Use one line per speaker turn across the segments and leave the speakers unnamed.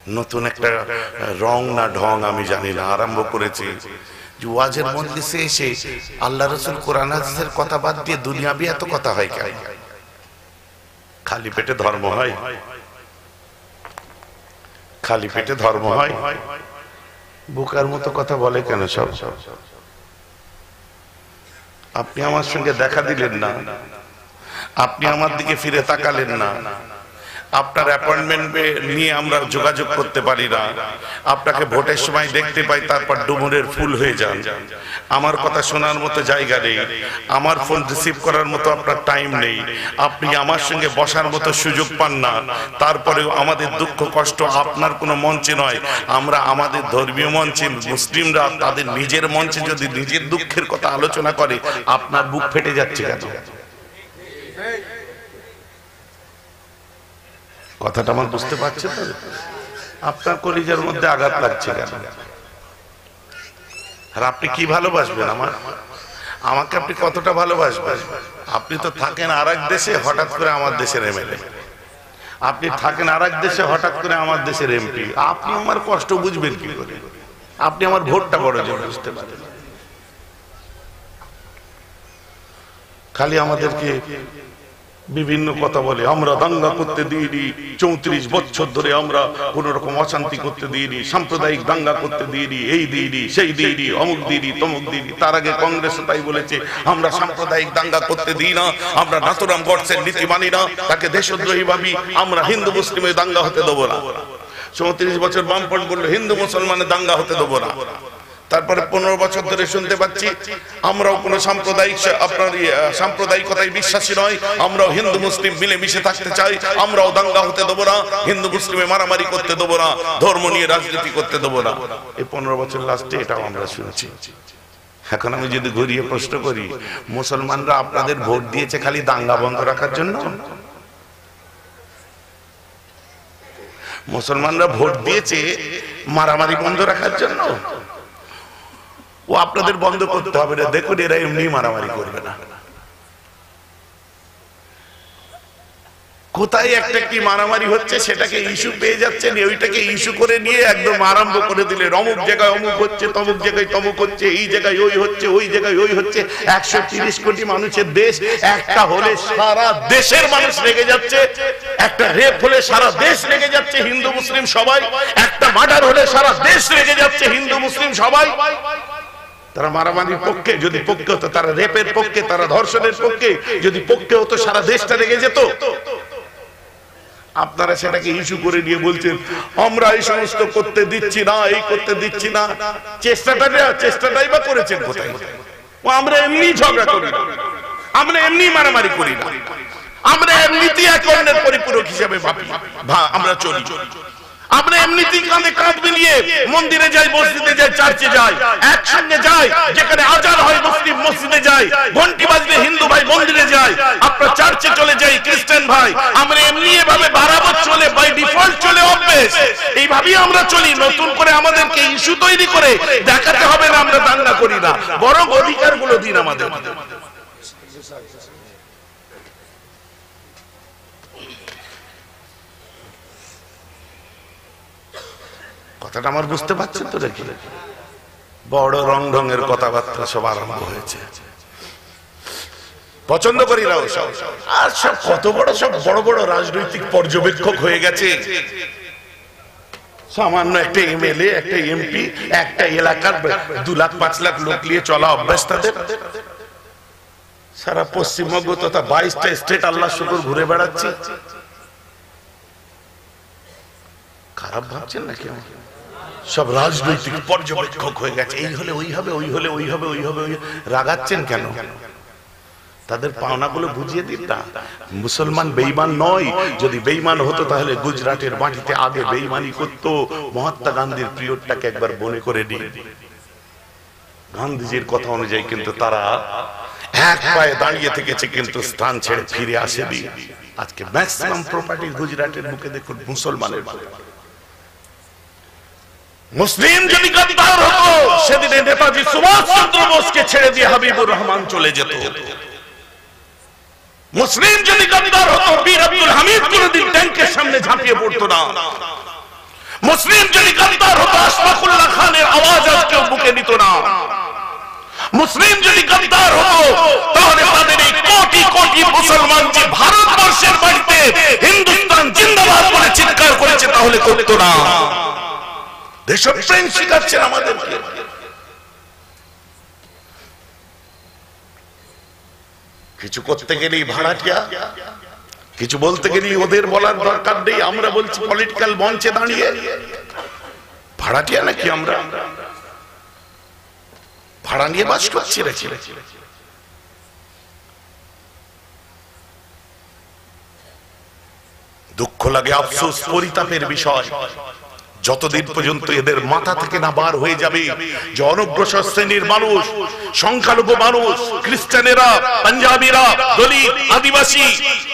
নতুন একটা রং না ঢং আমি জানি না আরম্ভ করেছে যে ওয়াজের মজলিসে এসে আল্লাহ রাসূল কোরআন হাদিসের কথা বাদ দিয়ে দুনিয়াবি এত কথা হয় কেন? খালি পেটে ধর্ম হয়? খালি পেটে ধর্ম হয়? বোকার মতো কথা বলে কেন সব? আপনি আমার সঙ্গে দেখা দিলেন না, আপনি আমার দিকে ফিরে তাকালেন না, আপনার অ্যাপয়েন্টমেন্ট নিয়ে আমরা যোগাযোগ করতে পারি না, আপনাকে ভোটের সময় দেখতে পাই তারপর ডুমুরের ফুল হয়ে যান, আমার কথা শোনার মতো জায়গা নেই, আমার ফোন রিসিভ করার মতো আপনার টাইম নেই, আপনি আমার সঙ্গে বসার মতো সুযোগ পান না, তারপরেও আমাদের দুঃখ কষ্ট আপনার কোনো মঞ্চে নয়, আমরা আমাদের ধর্মীয় মঞ্চে মুসলিমরা তাদের নিজের মঞ্চে যদি নিজের দুঃখের কথা আলোচনা করে আপনার বুক ফেটে যাচ্ছে কেন? কথাটা আমার বুঝতে পারছে তো? আপনার কলিজার মধ্যে আঘাত লাগছে কেন? আর আপনি কি ভালোবাসবেন আমাকে আপনি কতটা ভালোবাসবেন? আপনি তো থাকেন আরেক দেশে, হঠাৎ করে আমার দেশের এমএলএ, আপনি থাকেন আরেক দেশে, হঠাৎ করে আমার দেশের এমপি, আপনি আমার কষ্ট বুঝবেন কি করে? আপনি আমার ভোটটা বড় জোর বুঝতে পারেন। খালি আমাদেরকে বিভিন্ন কথা বলে, আমরা দাঙ্গা করতে দিইনি, 34 বছর ধরে আমরা কোন রকম অশান্তি করতে দিইনি, সাম্প্রদায়িক দাঙ্গা করতে দিইনি, এই দিইনি সেই দিইনি, অমুক দিইনি তমুক দিইনি। তার আগে কংগ্রেস তাই বলেছে আমরা সাম্প্রদায়িক দাঙ্গা করতে দিই না, আমরা নাথুরাম গডসের নীতি মানি না, তাকে দেশদ্রোহী ভাবি, আমরা হিন্দু মুসলিমের দাঙ্গা হতে দেবো না। 34 বছর বামপন্থ বললো হিন্দু মুসলমানের দাঙ্গা হতে দেবো না। তারপরে 15 বছর ধরে শুনতে পাচ্ছি আমরাও কোনো সাম্প্রদায়িকতায় বিশ্বাসী নয়, আমরাও হিন্দু মুসলিম মিলেমিশে থাকতে চাই, আমরাও দাঙ্গা হতে দেবো না, হিন্দু মুসলিমে মারামারি করতে দেবো না, ধর্ম নিয়ে রাজনীতি করতে দেবো না। এই 15 বছর লাস্টে এটাও আমরা শুনছি। এখন আমি যদি ঘুরিয়ে প্রশ্ন করি, মুসলমানরা আপনাদের ভোট দিয়েছে খালি দাঙ্গা বন্ধ রাখার জন্য? মুসলমানরা ভোট দিয়েছে মারামারি বন্ধ রাখার জন্য? ও আপনাদের বন্ধ করতে হবে না, দেখুন এরা এমনি মারামারি করবে না। কোথায় একটা কি মারামারি হচ্ছে সেটাকে ইস্যু পেয়ে যাচ্ছেন, ওইটাকে ইস্যু করে নিয়ে একদম আরম্ভ করে দিলেন, অমুক জায়গায় অমুক হচ্ছে, তমুক জায়গায় তমুক হচ্ছে, এই জায়গায় ওই হচ্ছে, ওই জায়গায় ওই হচ্ছে। 130 কোটি মানুষের দেশ, একটা হলে সারা দেশের মানুষ রেগে যাচ্ছে, একটা রেপ হলে সারা দেশ রেগে যাচ্ছে, হিন্দু মুসলিম সবাই, একটা মার্ডার হলে সারা দেশ রেগে যাচ্ছে, হিন্দু মুসলিম সবাই। তারা মারামারির পক্ষে, যদি পক্ষে হতো তারা রেপের পক্ষে, তারা ধর্ষণের পক্ষে, যদি পক্ষে হতো সারা দেশটা রেগে যেত। আপনারা সেটাকে ইস্যু করে নিয়ে বলছেন আমরা এই সমস্ত করতে দিচ্ছি না, এই করতে দিচ্ছি না। চেষ্টাটাই বা করেছেন কোথায়? আমরা এমনি ঝগড়া করি না, আমরা এমনি মারামারি করি না, আমরা এমনিতেই এক অন্যের পরিপূরক হিসেবে ভাবি, আমরা চলি, আমরা এমনিতেই কাঁধে কাঁধ মিলিয়ে মন্দিরে যাই, মসজিদে যাই, চার্চে যাই, একসঙ্গে যাই, যেখানে আজান হয় মুসলিম মসজিদে যাই, ঘন্টি বাজলে হিন্দু ভাই মন্দিরে যায়, আপনার চার্চে চলে যাই, খ্রিস্টান ভাই, আমরা এমনি এভাবে বরাবর চলে, বাই ডিফল্ট চলে, অভ্যেস, এইভাবেই আমরা চলি। নতুন করে আমাদেরকে ইস্যু তৈরি করে দেখাতে হবে না আমরা দাঙ্গা করি না, বরং অধিকারগুলো দিন আমাদের। কথাটা আমার বুঝতে পারছেন তো? দেখি বড় রং ঢঙের কথাবার্তা সব আরম্ভ হয়েছে, পছন্দ করি না সব। আর সব কত বড়, সব বড় বড় রাজনৈতিক পর্যবেক্ষক হয়ে গেছে। সামান্য একটা এমএলএ, একটা এমপি, একটা এলাকার 2 লাখ 5 লাখ লোক নিয়ে চলা অভ্যাস তাদের। সারা পশ্চিমবঙ্গ তথা 22টা স্টেট আল্লাহ শুকর ঘুরে বেড়াচ্ছে। খারাপ ভাবছেন নাকি? সব রাজনৈতিক পর্যবেক্ষক হয়ে গেছে, এই হলে ওই হবে, ওই হলে ওই হবে, ওই হবে, ওই। রাগাচ্ছেন কেন? তাদের পাওনাগুলো বুঝিয়ে দিন না। মুসলমান বেঈমান নয়, যদি বেঈমান হতো তাহলে গুজরাটের মাটিতে আগে বেঈমানি করতো। মহাত্মা গান্ধীর পিরিয়ডটাকে একবার মনে করে নিন। গান্ধীজির কথা অনুযায়ী কিন্তু তারা এক পায়ে দাঁড়িয়ে থেকেছে, কিন্তু স্থান ছেড়ে ফিরে আসেনি। আজকে ম্যাক্সিমাম প্রপার্টি গুজরাটের বুকে দেখুন মুসলমানের। মুসলিম যদি গদ্দার হতো সেদিনে নেতাজি সুভাষচন্দ্র বোসকে ছেড়ে দিয়ে হাবিবুর রহমান চলে যেত। মুসলিম যদি গদ্দার হতো বীর আব্দুল হামিদ কোনদিন ট্যাঙ্কের সামনে ঝাঁপিয়ে পড়তো না। মুসলিম যদি গাদ্দার হতো আশফাকুল্লাহ খানের আওয়াজ আজকে বুকে নিত না। মুসলিম যদি গাদ্দার হতো তাহলে তাদের এই কোটি কোটি মুসলমান যে ভারতবর্ষের বাড়িতে হিন্দুস্তান জিন্দাবাদ বলে চিৎকার করেছে তাহলে করতো না। দেশপ্রেম শিখাচ্ছেন আমাদেরকে। কিছু করতে গেলেই ভাড়াটিয়া, কিছু বলতে গেলেই ওদের বলার দরকার নেই। আমরা বলছি পলিটিক্যাল মঞ্চে দাঁড়িয়ে ভাড়াটিয়া নাকি আমরা? ভাড়া নিয়ে বাস করছি রেখে। দুঃখ লাগে, আফসোস, পরিতাপের বিষয়, যতদিন পর্যন্ত এদের মাথা থেকে না বার হয়ে যাবে যে অনগ্রসর শ্রেণীর মানুষ, সংখ্যালঘু মানুষ, খ্রিস্টানেরা, পাঞ্জাবিরা, দলিত, আদিবাসী,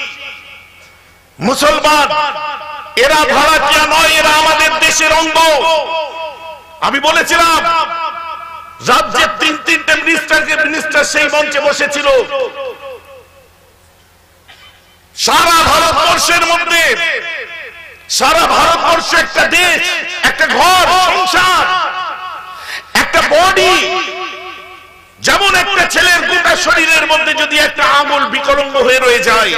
মুসলমান, এরা ভাড়াটিয়া নয়, এরা আমাদের দেশের অঙ্গ। আমি বলেছিলাম রাজ্যের তিনটে মিনিস্টার সেই মঞ্চে বসেছিল। সারা ভারতবর্ষের মধ্যে, সারা ভারতবর্ষ একটা দেশ, একটা ঘর সংসার, একটা বডি। যেমন একটা ছেলের গোটা শরীরের মধ্যে যদি একটা আঙুল বিকলাঙ্গ হয়ে রয়ে যায়,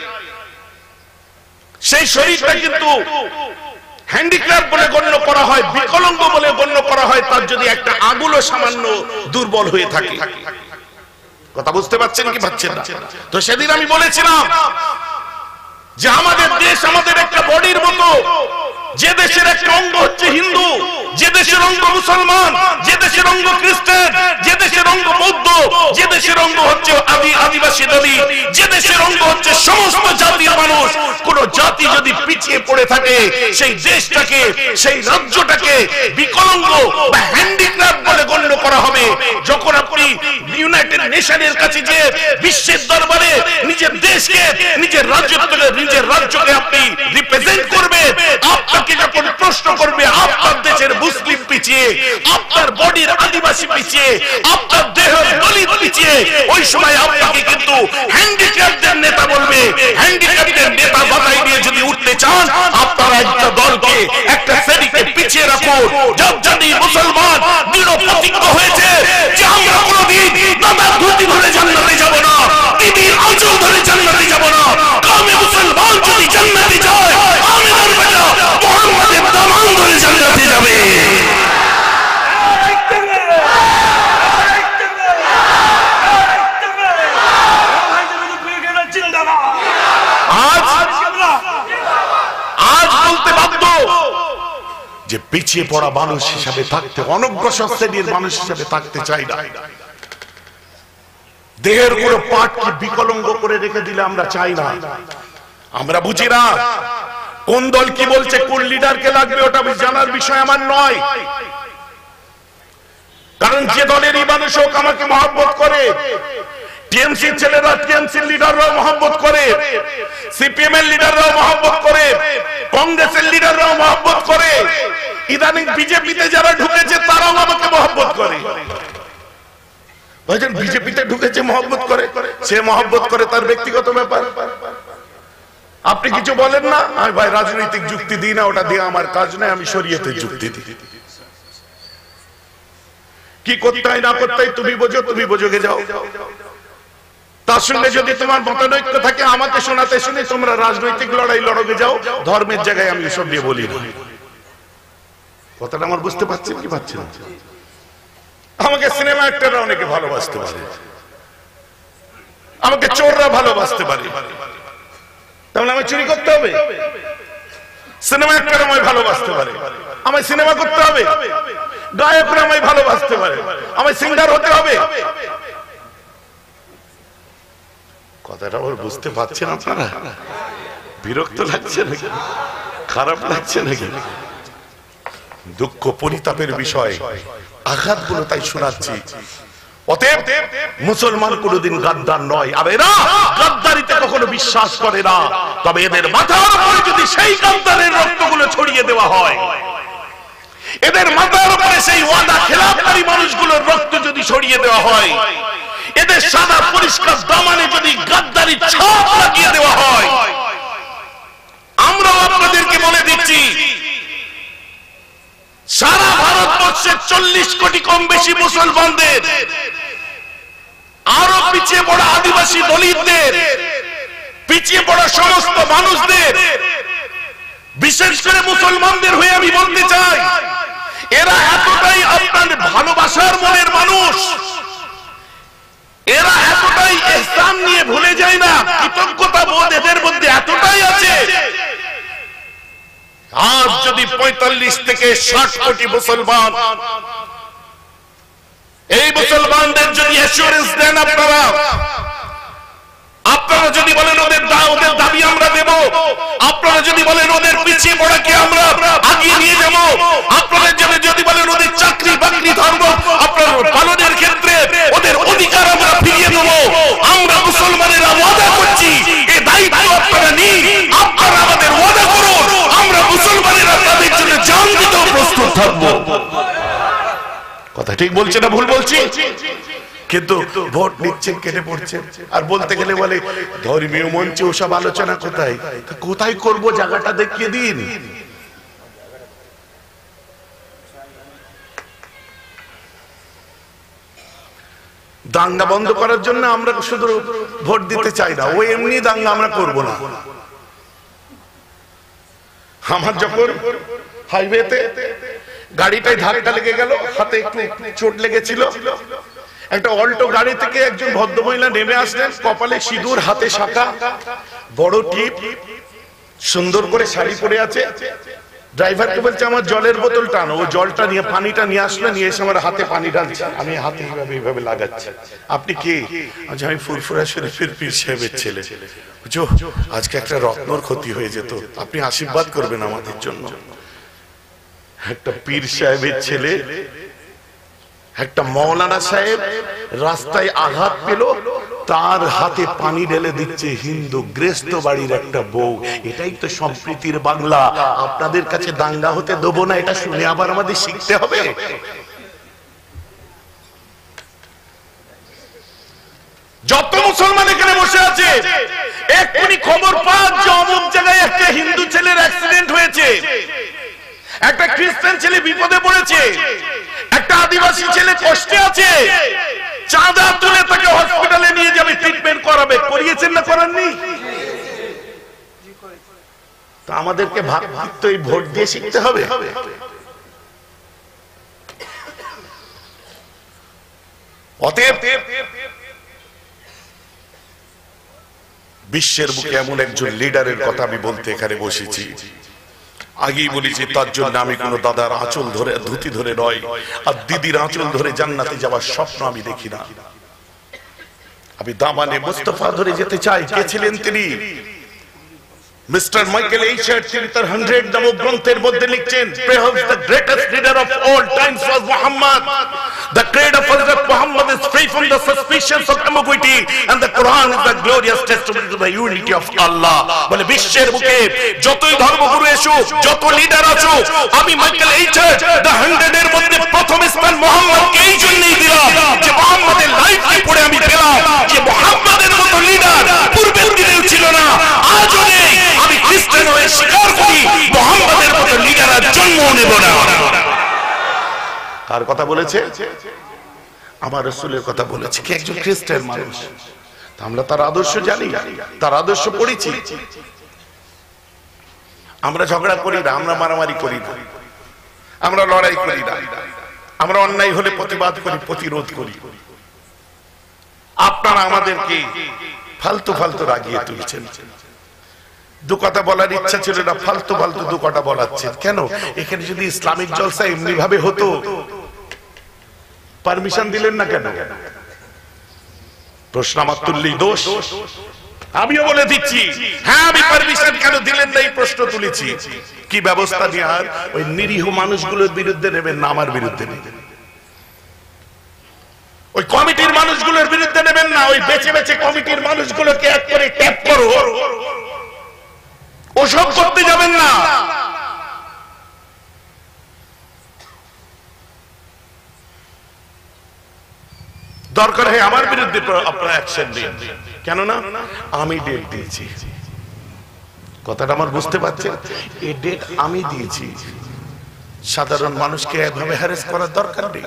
সেই শরীরটা কিন্তু হ্যান্ডিক্যাপ বলে গণ্য করা হয়, বিকলাঙ্গ বলে গণ্য করা হয় তার যদি একটা আঙুলও সামান্য দুর্বল হয়ে থাকে। কথা বুঝতে পারছেন কি পাচ্ছেন না? তো সেদিন আমি বলেছিলাম যে আমাদের দেশ আমাদের একটা বডির মতো। যে দেশের একটা অঙ্গ হচ্ছে হিন্দু, যে দেশের অঙ্গ মুসলমান, যে দেশের অঙ্গ খ্রিস্টান, যে দেশের অঙ্গ বৌদ্ধ, যে দেশের অঙ্গ হচ্ছে আদিবাসী দলিত, যে দেশের অঙ্গ হচ্ছে সমস্ত জাতির মানুষ। কোন জাতি যদি পিছিয়ে পড়ে থাকে সেই দেশটাকে, সেই রাজ্যটাকে বিকলাঙ্গ বা হ্যান্ডিক্যাপ বলে গণ্য করা হবে। যখন আপনি ইউনাইটেড নেশনের কাছে যে বিশ্বের দরবারে নিজের দেশকে, নিজের রাজ্যকে আপনি রিপ্রেজেন্ট করবেন, আপনাকে যখন প্রশ্ন করবে আপনার দেশের মুসলিম পিছিয়ে, আপনার বডির আদিবাসী পিছিয়ে, আপনার দেহের দলিত পিছিয়ে, ওই সময় আপনাকে কিন্তু হ্যান্ডিক্যাপদের নেতা বলবে। হ্যান্ডিক্যাপদের নেতা বাধাই দিয়ে যদি উঠতে চান, আপনারা একটা দলকে, একটা শ্রেণীকে পিছিয়ে রাখুন। যদি মুসলমান দৃঢ় প্রতিজ্ঞ হয়েছে যে আমরা কোনদিন দাদার ধুতি ধরে জান্নাতে যাব না, দিদির আঁচল ধরে জান্নাতে যাব না। কামে মুসলমান যদি জান্নাতে যায়, আমিনার বেটা মুহাম্মাদের দামান ধরে জান্নাতে যাবে। আজ বলতে বাধ্য যে পিছিয়ে পড়া মানুষ হিসাবে থাকতে, অনগ্রসর শ্রেণীর মানুষ হিসাবে থাকতে চাই না। দেহের কোন পার্টকে বিকলাঙ্গ করে রেখে দিলে আমরা চাই না। আমরা বুঝি না কোন দল কি বলছে, কোন লিডারকে লাগবে, ওটা জানার বিষয় আমার নয়। কারণ যে দলেরই মানুষ হোক আমাকে মহব্বত করে। টিএমসির ছেলেরা টিএমসির লিডাররাও মহব্বত করে, সিপিএম এর লিডাররাও মহব্বত করে, কংগ্রেসের লিডাররাও মহব্বত করে, ইদানিং বিজেপিতে যারা ঢুকেছে তারাও আমাকে মহব্বত করে। ভাইজান বিজেপিতে ঢুকেছে মহব্বত করে, সে মহব্বত করে তার ব্যক্তিগত ব্যাপার, আপনি কিছু বলেন না। আমি ভাই রাজনৈতিক যুক্তি দিই না, ওটা দিয়ে আমার কাজ নেই, আমি শরীয়তের যুক্তি দিই। কি করতে হয় না করতে হয় তুমি বোঝো, তুমি বোঝোগে যাও। তার সঙ্গে যদি তোমার মতানৈক্য থাকে আমাকে শোনাতে শুনে তোমরা রাজনৈতিক লড়াই লড়বে যাও, ধর্মের জায়গায় আমি এসব নিয়ে বলি না। কথাটা আমার বুঝতে পারছেন কি পাচ্ছেন? আমাকে সিনেমা অ্যাক্টররা অনেকে ভালোবাসতে পারে, আমাকে চোররা ভালোবাসতে পারে, তাহলে আমি চুরি করতে হবে? সিনেমা অ্যাক্টর আমায় ভালোবাসতে পারে, আমায় সিনেমা করতে হবে? গায়করা আমায় ভালোবাসতে পারে, আমায় সিঙ্গার হতে হবে? কথাটা ওর বুঝতে পারছেন আপনারা? বিরক্ত লাগছে নাকি, খারাপ লাগছে নাকি? দুঃখ পরিতাপের বিষয়, আঘাতগুলো তাই শোনাচ্ছি। অতএব মুসলমান কোনদিন গাদ্দার নয়, আর এরা গাদ্দারিতে কখনো বিশ্বাস করে না। তবে এদের মাথার উপরে যদি সেই গাদ্দারের রক্তগুলো ছড়িয়ে দেওয়া হয়, এদের মাথার উপরে সেই ওয়াদা খেলাপকারী মানুষগুলোর রক্ত যদি ছড়িয়ে দেওয়া হয়, এদের সাদা পরিষ্কার দামানে যদি গাদ্দারির ছাপ লাগিয়ে দেওয়া হয়, আমরাও আপনাদেরকে বলে দিচ্ছি সারা ভারতবর্ষের 40 কোটি কম বেশি মুসলমানদের, আরো পিছিয়ে পড়া আদিবাসী দলিতদের, পিছিয়ে পড়া সমস্ত মানুষদের, বিশেষ করে মুসলমানদের হয়ে আমি বলতে চাই, এরা এতটাই আপনার ভালোবাসার মনের মানুষ, এরা এতটাই ইহসান নিয়ে ভুলে যায় না, কৃতজ্ঞতা বোধ এদের মধ্যে এতটাই আছে। আজ যদি 45 থেকে 60 কোটি মুসলমান, এই মুসলমানদের যদি অ্যাসুরেন্স দেন আপনারা যদি বলেন ওদের দাবি আমরা দেব, আপনারা যদি বলেন ওদের পিছিয়ে পড়াকে আমরা আগিয়ে নিয়ে যাব, আপনারা যদি বলেন ওদের চাকরি বাকরি ধর্ম আপনার পালনের ক্ষেত্রে ওদের অধিকার আমরা ফিরিয়ে দেব, আমরা মুসলমানেরা ওয়াদা করছি এই দায়িত্ব আপনারা নিন, আপনারা আমাদের ওয়াদা করুন, আমরা মুসলমানেরা তাদের জন্য জান দিতেও প্রস্তুত থাকবো। কথা ঠিক বলছে না ভুল বলছি? কিন্তু ভোট নিচ্ছেন, কেটে পড়ছেন, আর বলতে গেলে বলে ধর্মীয় মঞ্চে ওসব আলোচনা কোথায় কোথায় করব, জায়গাটা দেখিয়ে দিন। দাঙ্গা বন্ধ করার জন্য আমরা শুধু ভোট দিতে চাই না, ওই এমনি দাঙ্গা আমরা করব না। আমার যখন হাইওয়েতে গাড়িটায় ধাক্কা লেগে গেল, হাতে একটু চোট লেগেছিল, একটা অল্টো গাড়ি থেকে একজন ভদ্রমহিলা নেমে আসলেন, কপালে সিঁদুর, হাতে শাঁখা, বড় টিপ, সুন্দর করে শাড়ি পরে আছে। ড্রাইভারকে বলছে আমার জলের বোতল টানো, ও জলটা নিয়ে পানিটা নিয়ে আসলে, নিয়ে এসে আমার হাতে পানি ঢালছে, আমি হাতে এইভাবে লাগাচ্ছি। আপনি কি? আজ আমি ফুরফুরা শরীফের পীর সাহেবের ছেলে, বুঝো আজকে একটা রত্নর ক্ষতি হয়ে যেত, আপনি আশীর্বাদ করবেন আমাদের জন্য। একটা পীর সাহেবের ছেলে, একটা মৌলানা সাহেব রাস্তায় আঘাত পেল, তার হাতে পানি ঢেলে দিচ্ছে হিন্দু গৃহস্থ বাড়ির একটা বউ। এটাই তো সম্প্রীতির বাংলা। আপনাদের কাছে দাঙ্গা হতে দেবো না, এটা শুনে আবার আমাদের শিখতে হবে। যত মুসলমান এখানে বসে আছে, এক্ষুনি খবর পান যে অমুক জায়গায় একটা হিন্দু ছেলের অ্যাক্সিডেন্ট হয়েছে, একটা খ্রিস্টান ছেলে বিপদে পড়েছে, একটা আদিবাসী ছেলে কষ্টে আছে, চাঁদা তুলে তাকে হসপিটালে নিয়ে যাবে, ট্রিটমেন্ট করাবে। করিয়েছেন না করাননি? তো আমাদেরকে ভাবতে এই ভোট দিয়ে শিখতে হবে। অতএব বিশ্বের বুকে এমন একজন লিডারের কথা আমি বলতে এখানে বসেছি। আগেই বলেছি, তার জন্য আমি কোন দাদার আঁচল ধরে, ধুতি ধরে নয়, আর দিদির আঁচল ধরে জান্নাতে যাওয়ার স্বপ্ন আমি দেখি না। আমি দামানে মুস্তাফা ধরে যেতে চাই। কে ছিলেন তিনি? মিস্টার মাইকেল এইচার্ড। তিনি তার 100 নামক গ্রন্থের মধ্যে লিখছেন, perhaps the greatest leader of all times was Muhammad. The creed of Hazrat Muhammad is free from the suspicions of ambiguity, and the Quran is the glorious testimony to the unity of Allah. বলে বিশ্বের বুকে যতই ধর্মগুরু এসো, যত leader আছো, আমি Michael এইচার্ড the 100 এর মধ্যে প্রথম স্থান মুহাম্মদকে এই জন্যই দিলাম যে মুহাম্মাদের লাইফকে পড়ে আমি পেলাম যে মুহাম্মাদের মতো লিডার পূর্বের দিনেও ছিল না, আজও নেই। আমি খ্রিস্টান হয়ে স্বীকার করি মুহাম্মাদের মতো লিডার আর জন্ম নেব না। কার কথা বলেছে? আমার রাসূলের কথা বলেছে। কি একজন খ্রিস্টান মানুষ, আমরা তার আদর্শ জানি, তার আদর্শ পড়েছি। আমরা ঝগড়া করি না, আমরা মারামারি করি না, আমরা লড়াই করি না, আমরা অন্যায় হলে প্রতিবাদ করি, প্রতিরোধ করি। আপনারা আমাদেরকে ফালতু ফালতু রাগিয়ে তুলছেন। দু কথা বলার ইচ্ছা ছিল না, ফালতু ফালতু দু কথা বলাচ্ছেন কেন? এখানে যদি ইসলামিক জলসা এমনি ভাবে হতো, পারমিশন দিলেন না কেন? প্রশ্ন আমার তুললেই দোষ? আমিও বলে দিচ্ছি, হ্যাঁ আমি পারমিশন কেন দিলেন না এই প্রশ্ন তুলেছি। কি ব্যবস্থা নেওয়ার? ওই নিরীহ মানুষগুলোর বিরুদ্ধে নেবেন না, আমার বিরুদ্ধে নেবেন। ওই কমিটির মানুষগুলোর বিরুদ্ধে নেবেন না, ওই বেছে বেছে কমিটির মানুষগুলোকে এক করে ট্যাপ করো, ওসব করতে যাবেন না। দরকার হয় আমার বিরুদ্ধে আপনারা অ্যাকশন দিন, কেন না আমি ডেট দিয়েছি। কথাটা আমার বুঝতে পারছেন? এই ডেট আমি দিয়েছি, সাধারণ মানুষকে এভাবে হ্যারেস করার দরকার নেই।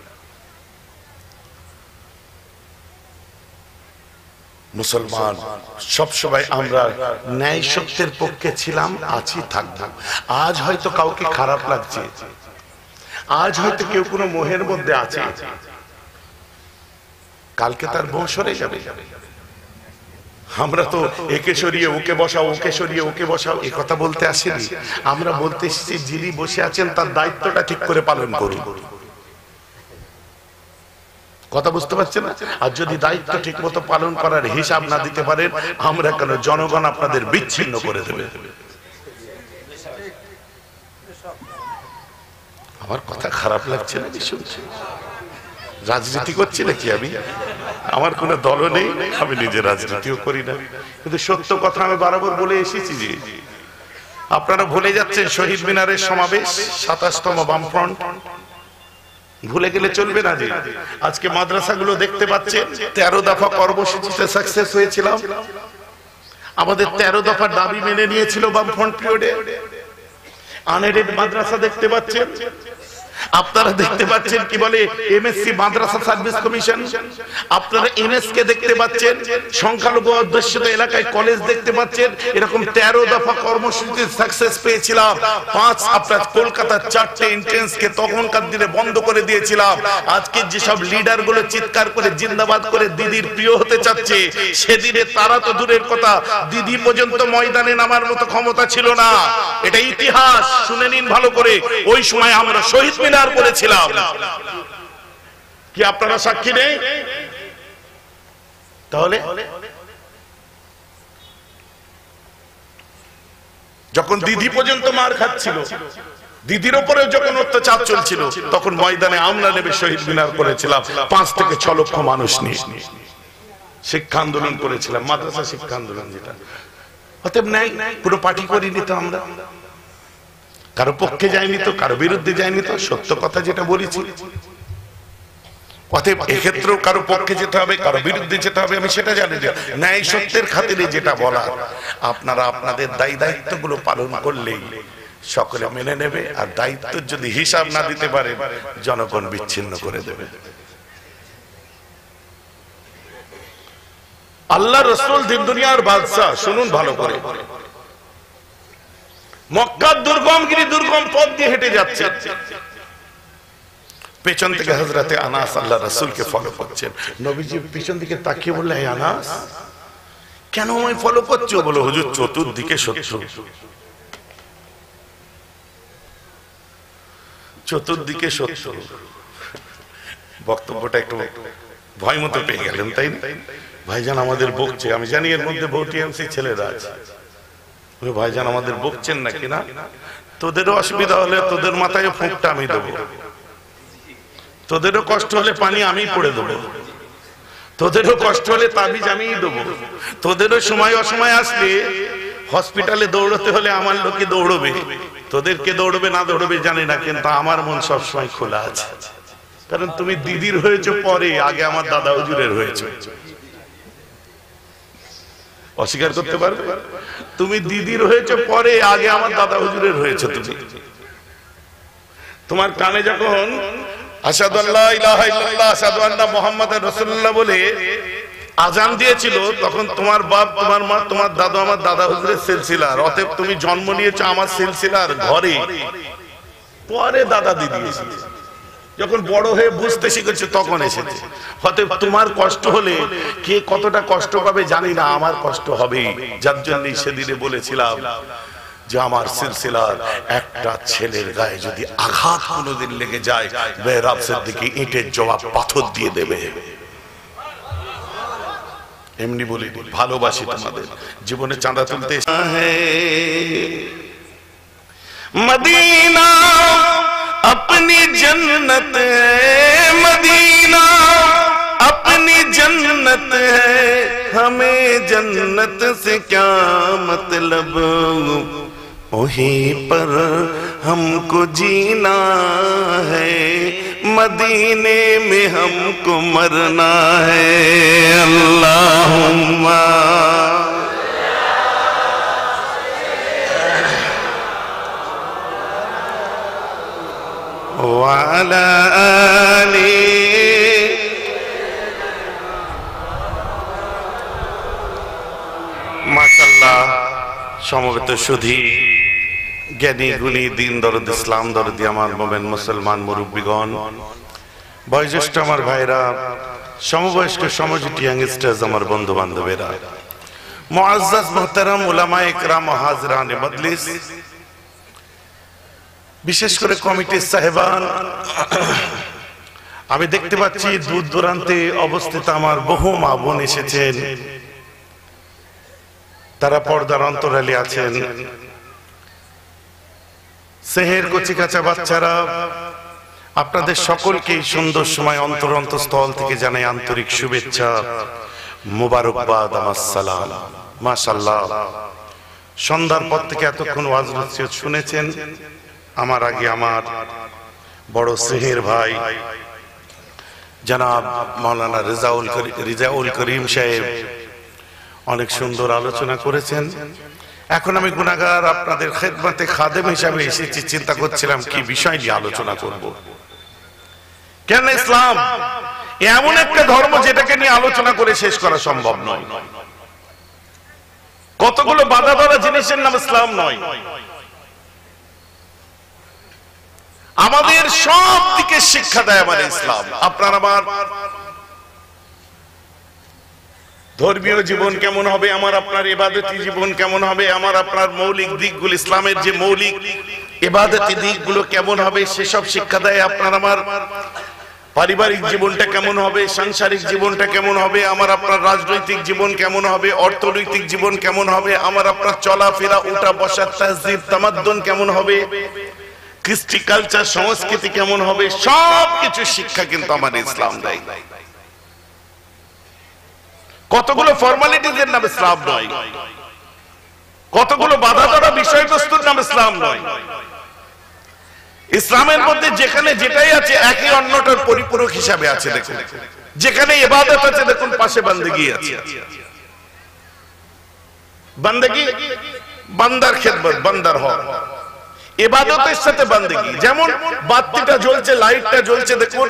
মুসলমান সবসময় আমরা ন্যায় সত্যের পক্ষে ছিলাম, আছি, থাকবো। আজ হয়তো কাউকে খারাপ লাগছে, আজ হয়তো কেউ কোনো মোহের মধ্যে আছে, কালকে তার বউ সরে যাবে। আমরা তো একে সরিয়ে ওকে বসাও, ওকে সরিয়ে ওকে বসাও এই কথা বলতে আসিনি। আমরা বলতে এসেছি যিনি বসে আছেন তার দায়িত্বটা ঠিক করে পালন করুন। কথা বুঝতে পারছেন না? আর যদি দায়িত্ব ঠিক মতো পালন করার হিসাব না দিতে পারেন, আমরা কেন, জনগণ আপনাদের বিচ্ছিন্ন করে দেবে। আমার কথা খারাপ লাগছে না কি শুনছি? রাজনীতি করছি নাকি আমি? আমার কোনো দলও নেই, আমি নিজে রাজনীতিও করি না, কিন্তু সত্য কথা আমি বরাবর বলে এসেছি যে আপনারা ভুলে যাচ্ছেন শহীদ মিনারের সমাবেশ, 27তম বামফ্রন্ট। ভুলে গেলে চলবে না যে আজকে মাদ্রাসাগুলো দেখতে পাচ্ছেন 13 দফা কর্মসূচিতে সাকসেস হয়েছিলাম। আমাদের 13 দফার দাবি মেনে নিয়েছিল বামফ্রন্ট পিরিয়ডে। আনএডেড মাদ্রাসা দেখতে পাচ্ছেন, আপনারা দেখতে পাচ্ছেন কি বলে এমএসসি মাদ্রাসা সার্ভিস কমিশন, আপনারা এনএসকে দেখতে পাচ্ছেন, সংখ্যালঘু অধ্যুষিত এলাকায় কলেজ দেখতে পাচ্ছেন। এরকম 13 দফা কর্মসূচিতে সাকসেস পেয়েছিলাম। 5 আপনার কলকাতার 4টে এন্ট্রেন্সকে তখনকার দিনে বন্ধ করে দিয়েছিলাম। আজকে যেসব লিডার গুলো চিৎকার করে জিন্দাবাদ করে দিদির প্রিয় হতে চাচ্ছে, সেদিনে তারা তো দূরের কথা, দিদি পর্যন্ত ময়দানে নামার মতো ক্ষমতা ছিল না। এটা ইতিহাস, শুনে নিন ভালো করে। ওই সময় আমরা শহীদ মিনার করেছিলাম, কি আপনারা সাক্ষী নেই? তাহলে যখন দিদি পর্যন্ত মার খাচ্ছিল, দিদির উপরেও যখন অত্যাচার চলছিল, তখন ময়দানে আমরা নেমে শহীদ মিনার করেছিলাম 5 থেকে 6 লক্ষ মানুষ নিয়ে। শিক্ষা আন্দোলন করেছিলাম, মাদ্রাসা শিক্ষা আন্দোলন, যেটা অতএব নাই পুরো পার্টি করিনি তো আমরা, কারো পক্ষে যায়নি তো, কারো বিরুদ্ধে যায়নি তো, সত্য কথা যেটা বলেছি। অতএব এক্ষেত্রেও কারো পক্ষে যেতে হবে, কারো বিরুদ্ধে যেতে হবে, আমি সেটা জানি না। ন্যায় সত্যের খাতিরে যেটা বলা, আপনারা আপনাদের দায়িত্বগুলো পালন করলেই সকলে মেনে নেবে। আর দায়িত্ব যদি হিসাব না দিতে পারে, জনগণ বিচ্ছিন্ন করে দেবে। আল্লাহ রাসূল দিন দুনিয়ার বাদশা, শুনুন ভালো করে। মক্কার দুর্গমগিরি দুর্গম পথ দিয়ে হেঁটে যাচ্ছে, পেছন থেকে হযরতে আনাস আল্লাহ রাসূলকে ফলো করছেন। নবীজি পিছন দিকে তাকিয়ে বললেন, হে আনাস, কেন আমায় ফলো করছো? বলো, হুজুর চতুর্দিকে শত্রু, চতুর্দিকে শত্রু। বক্তব্যটা একটু ভয় মতো পেয়ে গেলেন, তাই না? ভাইজান আমাদের বকছে, আমি জানি এর মধ্যে বহু টিএমসি ছেলেরা আছে। ভাইজান আমাদের বকছেন নাকি না? তোদেরও অসুবিধা হলে তোদের মাথায় ফুঁকটা আমি দেবো, তোদেরও কষ্ট হলে পানি আমি পড়ে দেবো, তোদেরও কষ্ট হলে তাবিজ আমিই দেবো, তোদেরও সময় অসময় আসলে হসপিটালে দৌড়তে হলে আমার লোকে দৌড়বে। তোদেরকে দৌড়বে না দৌড়বে জানি না, কিন্তু আমার মন সবসময় খোলা আছে। কারণ তুমি দিদির হয়েছো পরে, আগে আমার দাদা হুজুরের হয়েছে। অস্বীকার করতে পারবে? তুমি দিদির হয়েছে পরে, আগে আমার দাদা হুজুরের হয়েছে। তুমি তোমার কানে যখন আশহাদু আল্লা ইলাহা ইল্লাল্লাহ আশহাদু আন্না মুহাম্মাদুর রাসূলুল্লাহ বলে আজান দিয়েছিল, তখন তোমার বাপ, তোমার মা, তোমার দাদু আমার দাদা হুজুরের সিলসিলার। অতএব তুমি জন্ম নিয়েছো আমার সিলসিলার ঘরে, পরে দাদা দিদি এসেছে। যখন বড় হয়ে বুঝতে শিখেছে তখন এসেছে। অতএব তোমার কষ্ট হলে কে কতটা কষ্ট পাবে জানি না, আমার কষ্ট হবে। যার জন্য সেদিনে বলেছিলাম যে আমার সিলসিলার একটা ছেলের গায়ে যদি আঘাত কোনোদিন লেগে যায়, মেহরাব সিদ্দিকী ইটের জবাব পাথর দিয়ে দেবে। এমনি বলি, ভালোবাসি তোমাদের, জীবনে চাঁদা তুলতে মদিনা अपनी जन्नत है, मदीना अपनी जन्नत है, हमें जन्नत से क्या मतलब, वहीं पर हमको जीना है, मदीने में हमको मरना है। अल्लाहुम्मा وعلى آله মাশাআল্লাহ। সমবেত সুধী, জ্ঞানী গুণী, দিন দরদ, ইসলাম দরদি আমার মোমেন মুসলমান মুরব্বীগণ, বয়োজ্যেষ্ঠ আমার ভাইরা, সমবয়স্ক সমজিটি ইয়াংস্টার্স আমার বন্ধু বান্ধবেরা, মুআজ্জাজ মুহতারাম উলামায়ে ইকরাম ও হাজরানে মজলিস, বিশেষ করে কমিটির সাহেবান, আমি দেখতে পাচ্ছি দূর দূরান্তে অবস্থিত আমার বহু মা বোন এসেছেন, তারা পর্দার অন্তরালে আছেন। সেহের কচি কাঁচা বাচ্চারা, আপনাদের সকলকে এই সুন্দর সময় অন্তর অন্তঃস্থল থেকে জানাই আন্তরিক শুভেচ্ছা, মুবারকবাদ, আমার সালাম। মাশাআল্লাহ, সন্ধ্যার পর থেকে এতক্ষণ ওয়াজ নসিহত শুনেছেন। আমার আগে আমার বড় স্নেহের ভাই জনাব মাওলানা রিজাউল করিম সাহেব অনেক সুন্দর আলোচনা করেছেন। এখন আমি গুনাহগার আপনাদের খেদমতে খাদেম হিসাবে এসেছি, চিন্তা করছিলাম কি বিষয় নিয়ে আলোচনা করব। কেন ইসলাম এমন একটা ধর্ম যেটাকে নিয়ে আলোচনা করে শেষ করা সম্ভব নয়। কতগুলো বাধা ধরা জিনিসের নাম ইসলাম নয়। আমাদের সব দিকে শিক্ষা দেয় আমার ইসলাম। আপনার আমার ধর্মীয় জীবন কেমন হবে, আমার আপনার ইবাদতি জীবন কেমন হবে, আমার আপনার মৌলিক দিকগুলো, ইসলামের যে মৌলিক ইবাদতি দিকগুলো কেমন হবে সেসব শিক্ষা দেয়। আপনার আমার পারিবারিক জীবনটা কেমন হবে, সাংসারিক জীবনটা কেমন হবে, আমার আপনার রাজনৈতিক জীবন কেমন হবে, অর্থনৈতিক জীবন কেমন হবে, আমার আপনার চলাফেরা, উঠা বসা, তাহজিব তামাদ্দুন কেমন হবে, কৃষ্টি কালচার সংস্কৃতি কেমন হবে, সব কিছু শিক্ষা কিন্তু আমার ইসলাম দেয়। কতগুলো ফর্মালিটিজের নাম ইসলাম নয়, কতগুলো বাধা ধরা বিষয়বস্তুর নাম ইসলাম নয়। ইসলামের মধ্যে যেখানে যেটাই আছে একই অন্যটার পরিপূরক হিসাবে আছে। দেখুন, যেখানে ইবাদত আছে দেখুন পাশে বান্দেগি আছে। বান্দেগি বান্দার খেদমত, বান্দার হক, ইবাদতের সাথে বান্দেগি। যেমন বাতিটা জ্বলছে, লাইটটা জ্বলছে, দেখুন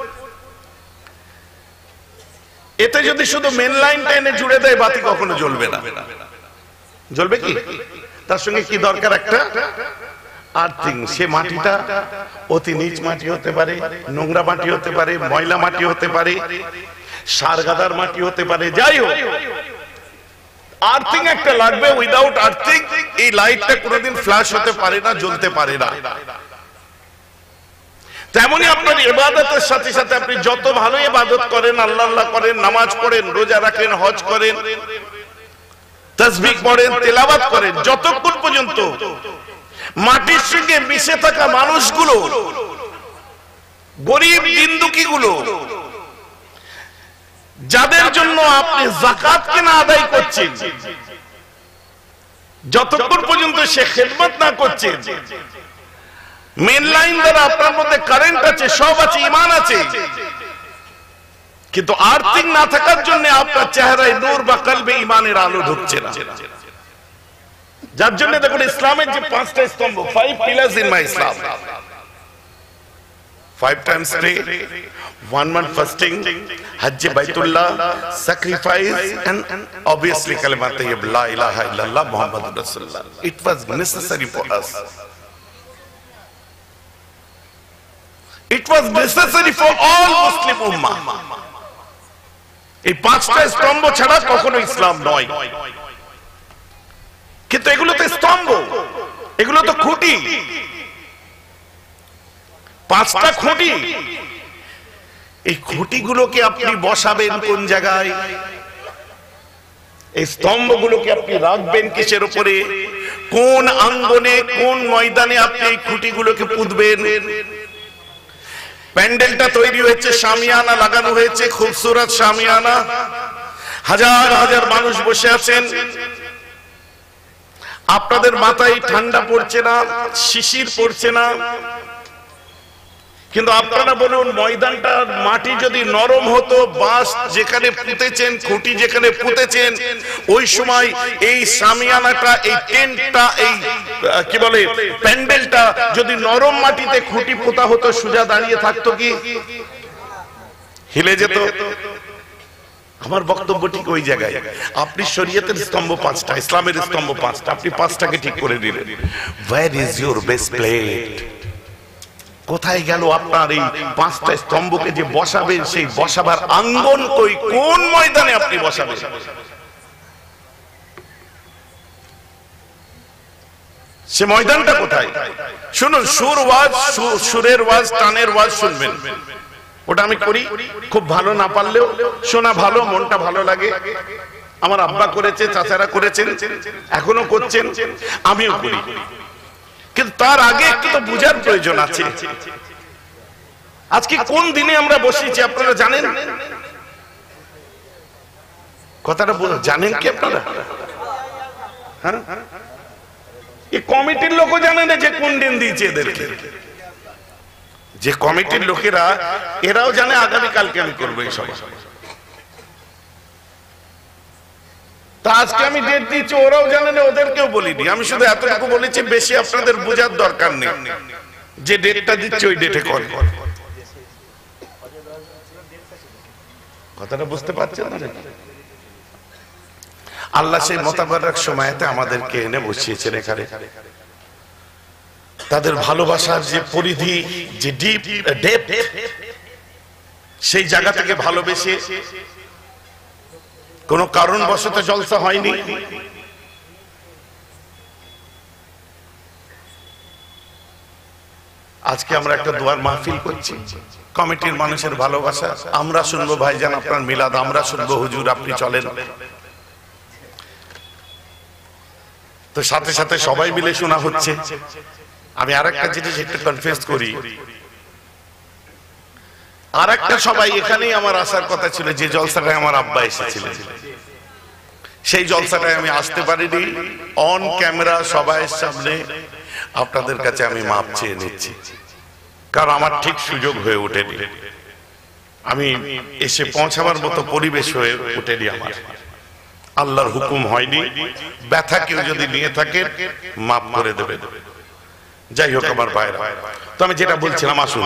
এতে যদি শুধু মেন লাইনটা এনে জুড়ে দেয় বাতি কখনো জ্বলবে না। জ্বলবে কি? তার সঙ্গে কি দরকার? একটা আর্থিং। সে মাটিটা অতি নিচ মাটি হতে পারে, নোংরা মাটি হতে পারে, ময়লা মাটি হতে পারে, সারগাদার মাটি হতে পারে, যাই হোক আর্থিং একটা লাগবে। উইদাউট আর্থিং এই লাইটটা কোনোদিন ফ্ল্যাশ হতে পারে না, জ্বলতে পারে না। তেমনি আপনার ইবাদতের সাথে সাথে আপনি যত ভালো ইবাদত করেন, আল্লাহ আল্লাহ করেন, নামাজ পড়েন, রোজা রাখেন, হজ করেন, তাসবিহ পড়েন, তেলাওয়াত করেন, যতক্ষণ পর্যন্ত মাটির সঙ্গে মিশে থাকা মানুষগুলো, গরিব দিনদুখীগুলো, যাদের জন্য আপনি যাকাত কেনা আদায় করছেন, যতক্ষণ পর্যন্ত সে খেদমত না করছেন, মেন লাইন দ্বারা আপনার মধ্যে কারেন্ট আছে, সব আছে, ঈমান আছে, কিন্তু আর্থিক না থাকার জন্য আপনার চেহারায় নূর বা কলবে ঈমানের আলো ঢুকছে না। যার জন্য দেখুন ইসলামের যে পাঁচটা স্তম্ভ, 5 pillars in my Islam, 5 times pray, 1 month fasting, Hajj Baitullah, sacrifice, and obviously kalimat tayyib la ilaha illallah Muhammadur Rasulullah. It was necessary for us. It was necessary for all Muslim ummah. এই পাঁচটা স্তম্ভ ছাড়া কখনো ইসলাম নয়। কিন্তু এগুলো তো স্তম্ভ, এগুলো তো খুঁটি, পাঁচটা খুঁটি। এই খুঁটিগুলোকে আপনি বসাবেন কোন জায়গায়? এই স্তম্ভগুলোকে আপনি রাখবেন কিসের উপরে? কোন আঙ্গনে, কোন ময়দানে আপনি এই খুঁটিগুলোকে পুঁতবেন? প্যান্ডেলটা তৈরি হয়েছে, শামিয়ানা লাগানো হয়েছে, খুবসুরত শামিয়ানা, হাজার হাজার মানুষ বসে আছেন। আপনাদের মাথায় ঠান্ডা পড়ছে না, শিশির পড়ছে না, কিন্তু আপনারা বলুন, ময়দানটা মাটি যদি নরম হতো, বাঁশ যেখানে পুঁতেছেন, খুঁটি যেখানে পুঁতেছেন, ওই সময় এই সামিয়ানাটা, এই টেন্টটা, এই কি বলে প্যান্ডেলটা যদি নরম মাটিতে খুঁটি পোতা হতো, সোজা দাঁড়িয়ে থাকতো কি? হিলে যেত। আমার বক্তব্য ঠিক ওই জায়গায়। আপনি শরীয়তের স্তম্ভ 5টা, ইসলামের স্তম্ভ 5টা, আপনি 5টাকে ঠিক করে দিলেন। Where is your best plate? কোথায় গেল আপনার এই 5টা স্তম্ভকে যে বসাবেন, সেই বসাবার আঙ্গন কই? কোন ময়দানে আপনি বসাবেন? সে ময়দানটা কোথায়? শুনুন, সুর ওয়াজ, সুরের ওয়াজ, টানের ওয়াজ শুনবেন, ওটা আমি করি, খুব ভালো না পারলেও শোনা ভালো, মনটা ভালো লাগে। আমার আব্বা করেছে, চাচারা করেছেন, এখনো করছেন, আমিও করি। কিন্তু তার আগে একটু তো বুঝার প্রয়োজন আছে। আজকে কোন দিনে আমরা বসেছি আপনারা জানেন? কথাটা জানেন কি আপনারা? হ্যাঁ, এই কমিটির লোকও জানে না যে কোন দিন দিয়েছে এদেরকে। যে কমিটির লোকেরা, এরাও জানে আগামীকালকে আমি করবো এই সভা। তা আজকে আমি ডেট দিচ্ছি, ওরাও জানে না, ওদেরকেও বলিনি। আমি শুধু এতটুকু বলেছি, বেশি আপনাদের বোঝার দরকার নেই। যে ডেটটা দিচ্ছি ওই ডেটে কর। কথাটা বুঝতে পারছেন না? আল্লাহ সেই মোতাবারক সময়তে আমাদেরকে এনে বসিয়েছেন এখানে। তাদের ভালোবাসার যে পরিধি, যে ডিপ ডেপথ, সেই জায়গা থেকে ভালোবেসে কোন কারণবশত জলসা হয়নি। আজকে আমরা একটা দোয়ার মাহফিল করছি, কমিটির মানুষের ভালোবাসা। আমরা শুনবো ভাইজান আপনার মিলাদ, আমরা শুনবো হুজুর আপনি চলেন। তো সাথে সাথে সবাই মিলে শোনা হচ্ছে। আমি আরেকটা জিনিস একটু কনফেস করি, আরেকটা সবাই এখানেই আমার আসার কথা ছিল, যে জলসাটায় আমার আব্বা এসেছিলেন, সেই জলসাটায় আমি আসতে পারিনি। অন ক্যামেরা সবাইয়ের সামনে আপনাদের কাছে আমি মাপ চেয়ে নিচ্ছি, কারণ আমার ঠিক সুযোগ হয়ে ওঠেনি। আমি এসে পৌঁছাবার মতো পরিবেশ হয়ে ওঠেনি আমার। আল্লাহর হুকুম হয়নি। ব্যথা কেউ যদি নিয়ে থাকে মাফ করে দেবে। যাই হোক আমার ভাইরা, তো আমি যেটা বলছিলাম, আসুন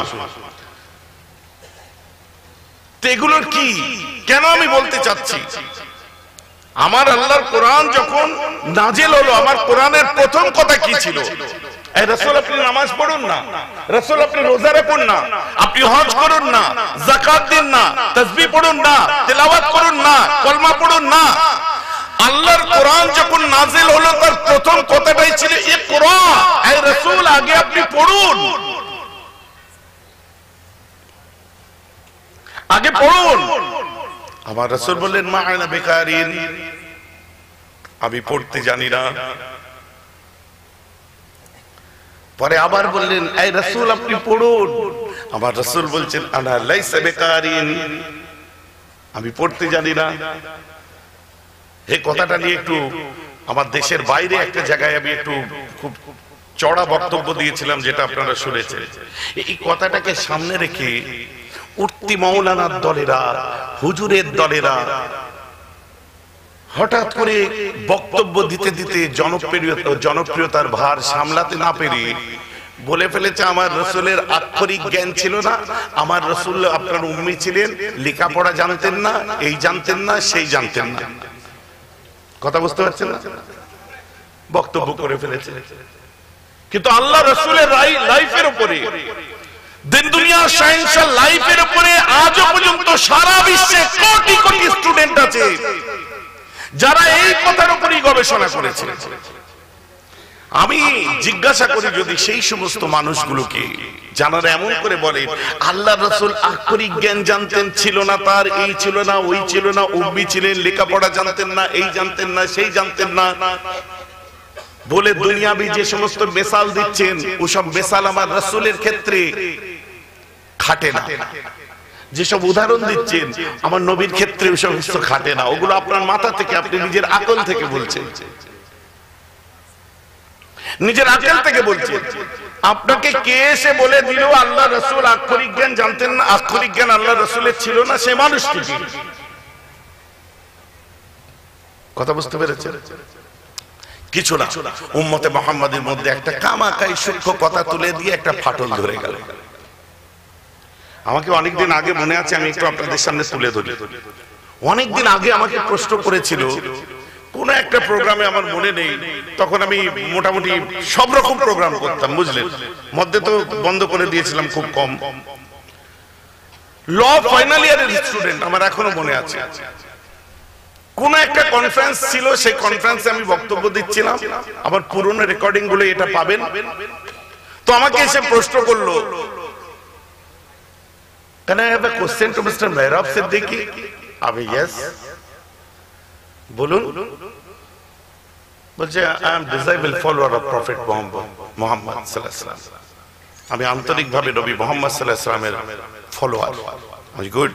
এগুলোর কি, কেন আমি বলতে চাচ্ছি, আমার আল্লাহর কোরআন যখন নাজিল হলো, আমার কোরআনের প্রথম কথা কি ছিল? এই রাসূল আপনি নামাজ পড়ুন না, রাসূল আপনি রোজা রাখুন না, আপনি হজ করুন না, যাকাত দিন না, তাসবিহ পড়ুন না, তেলাওয়াত করুন না, কলমা পড়ুন না। আল্লাহর কোরআন যখন নাজিল হলো, তার প্রথম কথাটাই ছিল ইকরা। এই রাসূল আগে আপনি পড়ুন, আগে পড়ুন। আমার রাসূল বললেন মা আনা বিকারিন, আমি পড়তে জানি না। পরে আবার বললেন এই রাসূল আপনি পড়ুন। আমার রাসূল বলছেন আনা লাইসা বিকারিন, আমি পড়তে জানি না। এই কথাটা নিয়ে একটু আমার দেশের বাইরে একটা জায়গায় আমি একটু খুব চড়া বক্তব্য দিয়েছিলাম, যেটা আপনারা শুনেছেন। এই কথাটাকে সামনে রেখে উঠতি মাওলানার দলেরা, হুজুরের দলেরা হঠাৎ করে বক্তব্য দিতে দিতে জনপ্রিয়তার ভার সামলাতে না পেরে বলে ফেলেছে আমার রাসূলের আক্ষরিক জ্ঞান ছিল না, আমার রাসূল আপনার উম্মি ছিলেন, লেখাপড়া জানতেন না, এই জানতেন না, সেই জানতেন না। কথা বুঝতে পারছেন না? বক্তব্য করে ফেলেছে। কিন্তু আল্লাহ রাসূলের লাইফের উপরে, দিন দুনিয়া সায়েন্সের লাইফের উপরে আজও পর্যন্ত সারা বিশ্বে কোটি কোটি স্টুডেন্ট আছে যারা এই কথার উপরেই গবেষণা করেছে। আমি জিজ্ঞাসা করি, যদি সেই সমস্ত মানুষগুলোকে যারা এমন করে বলে আল্লাহ রাসূল আক্ষরিক জ্ঞান জানতেন, ছিল না তার, এই ছিল না, ওই ছিল না, উম্মি ছিলেন, লেখাপড়া জানতেন না, এই জানতেন না, সেই জানতেন না, বলে দুনিয়াবি যে সমস্ত মিসাল দিচ্ছেন, ওসব মিসাল আমার রাসূলের ক্ষেত্রে খাটে না। যেসব উদাহরণ দিচ্ছেন আমার নবীর ক্ষেত্রে ওই সমস্ত খাটে না। ওগুলো আপনার মাথা থেকে, আপনি নিজের আকল থেকে বলছেন, নিজের আকল থেকে বলছেন। আপনাকে কে এসে বলে দিল আল্লাহ রাসূল আক্ষরিক জ্ঞান জানতেন না, আক্ষরিক জ্ঞান আল্লাহ রাসূলের ছিল না, সে মানুষটি কি? কথা বুঝতে পেরেছেন? কিছু না, উম্মতে মুহাম্মাদের মধ্যে একটা কামাকাই সূক্ষ্ম কথা তুলে দিয়ে একটা ফাটল ধরে গেল। আমাকে অনেকদিন আগে মনে আছে, আমি একটু আপনাদের সামনে তুলে ধরি। অনেকদিন আগে আমাকে প্রশ্ন করেছিল কোন একটা প্রোগ্রামে, আমার মনে নেই, তখন আমি মোটামুটি সব রকম প্রোগ্রাম করতাম, বুঝলেন, মধ্যে তো বন্ধ করে দিয়েছিলাম খুব কম। ল ফাইনাল ইয়ারের স্টুডেন্ট, আমার এখনো মনে আছে। কোন একটা কনফারেন্স ছিল, সেই কনফারেন্সে আমি বক্তব্য দিচ্ছিলাম, আমার পুরনো রেকর্ডিং গুলো এটা পাবেন। তো আমাকে এসে প্রশ্ন করলো, Can I have a question to Mr. Mehrab Siddiqui? আমি yes. বলুন। বলছে I am disciple follower of Prophet Muhammad sallallahu alaihi wasallam. আমি আন্তরিকভাবে নবী মুহাম্মদ সাল্লাল্লাহু আলাইহি ওয়াসাল্লামের ফলোয়ার। গুড।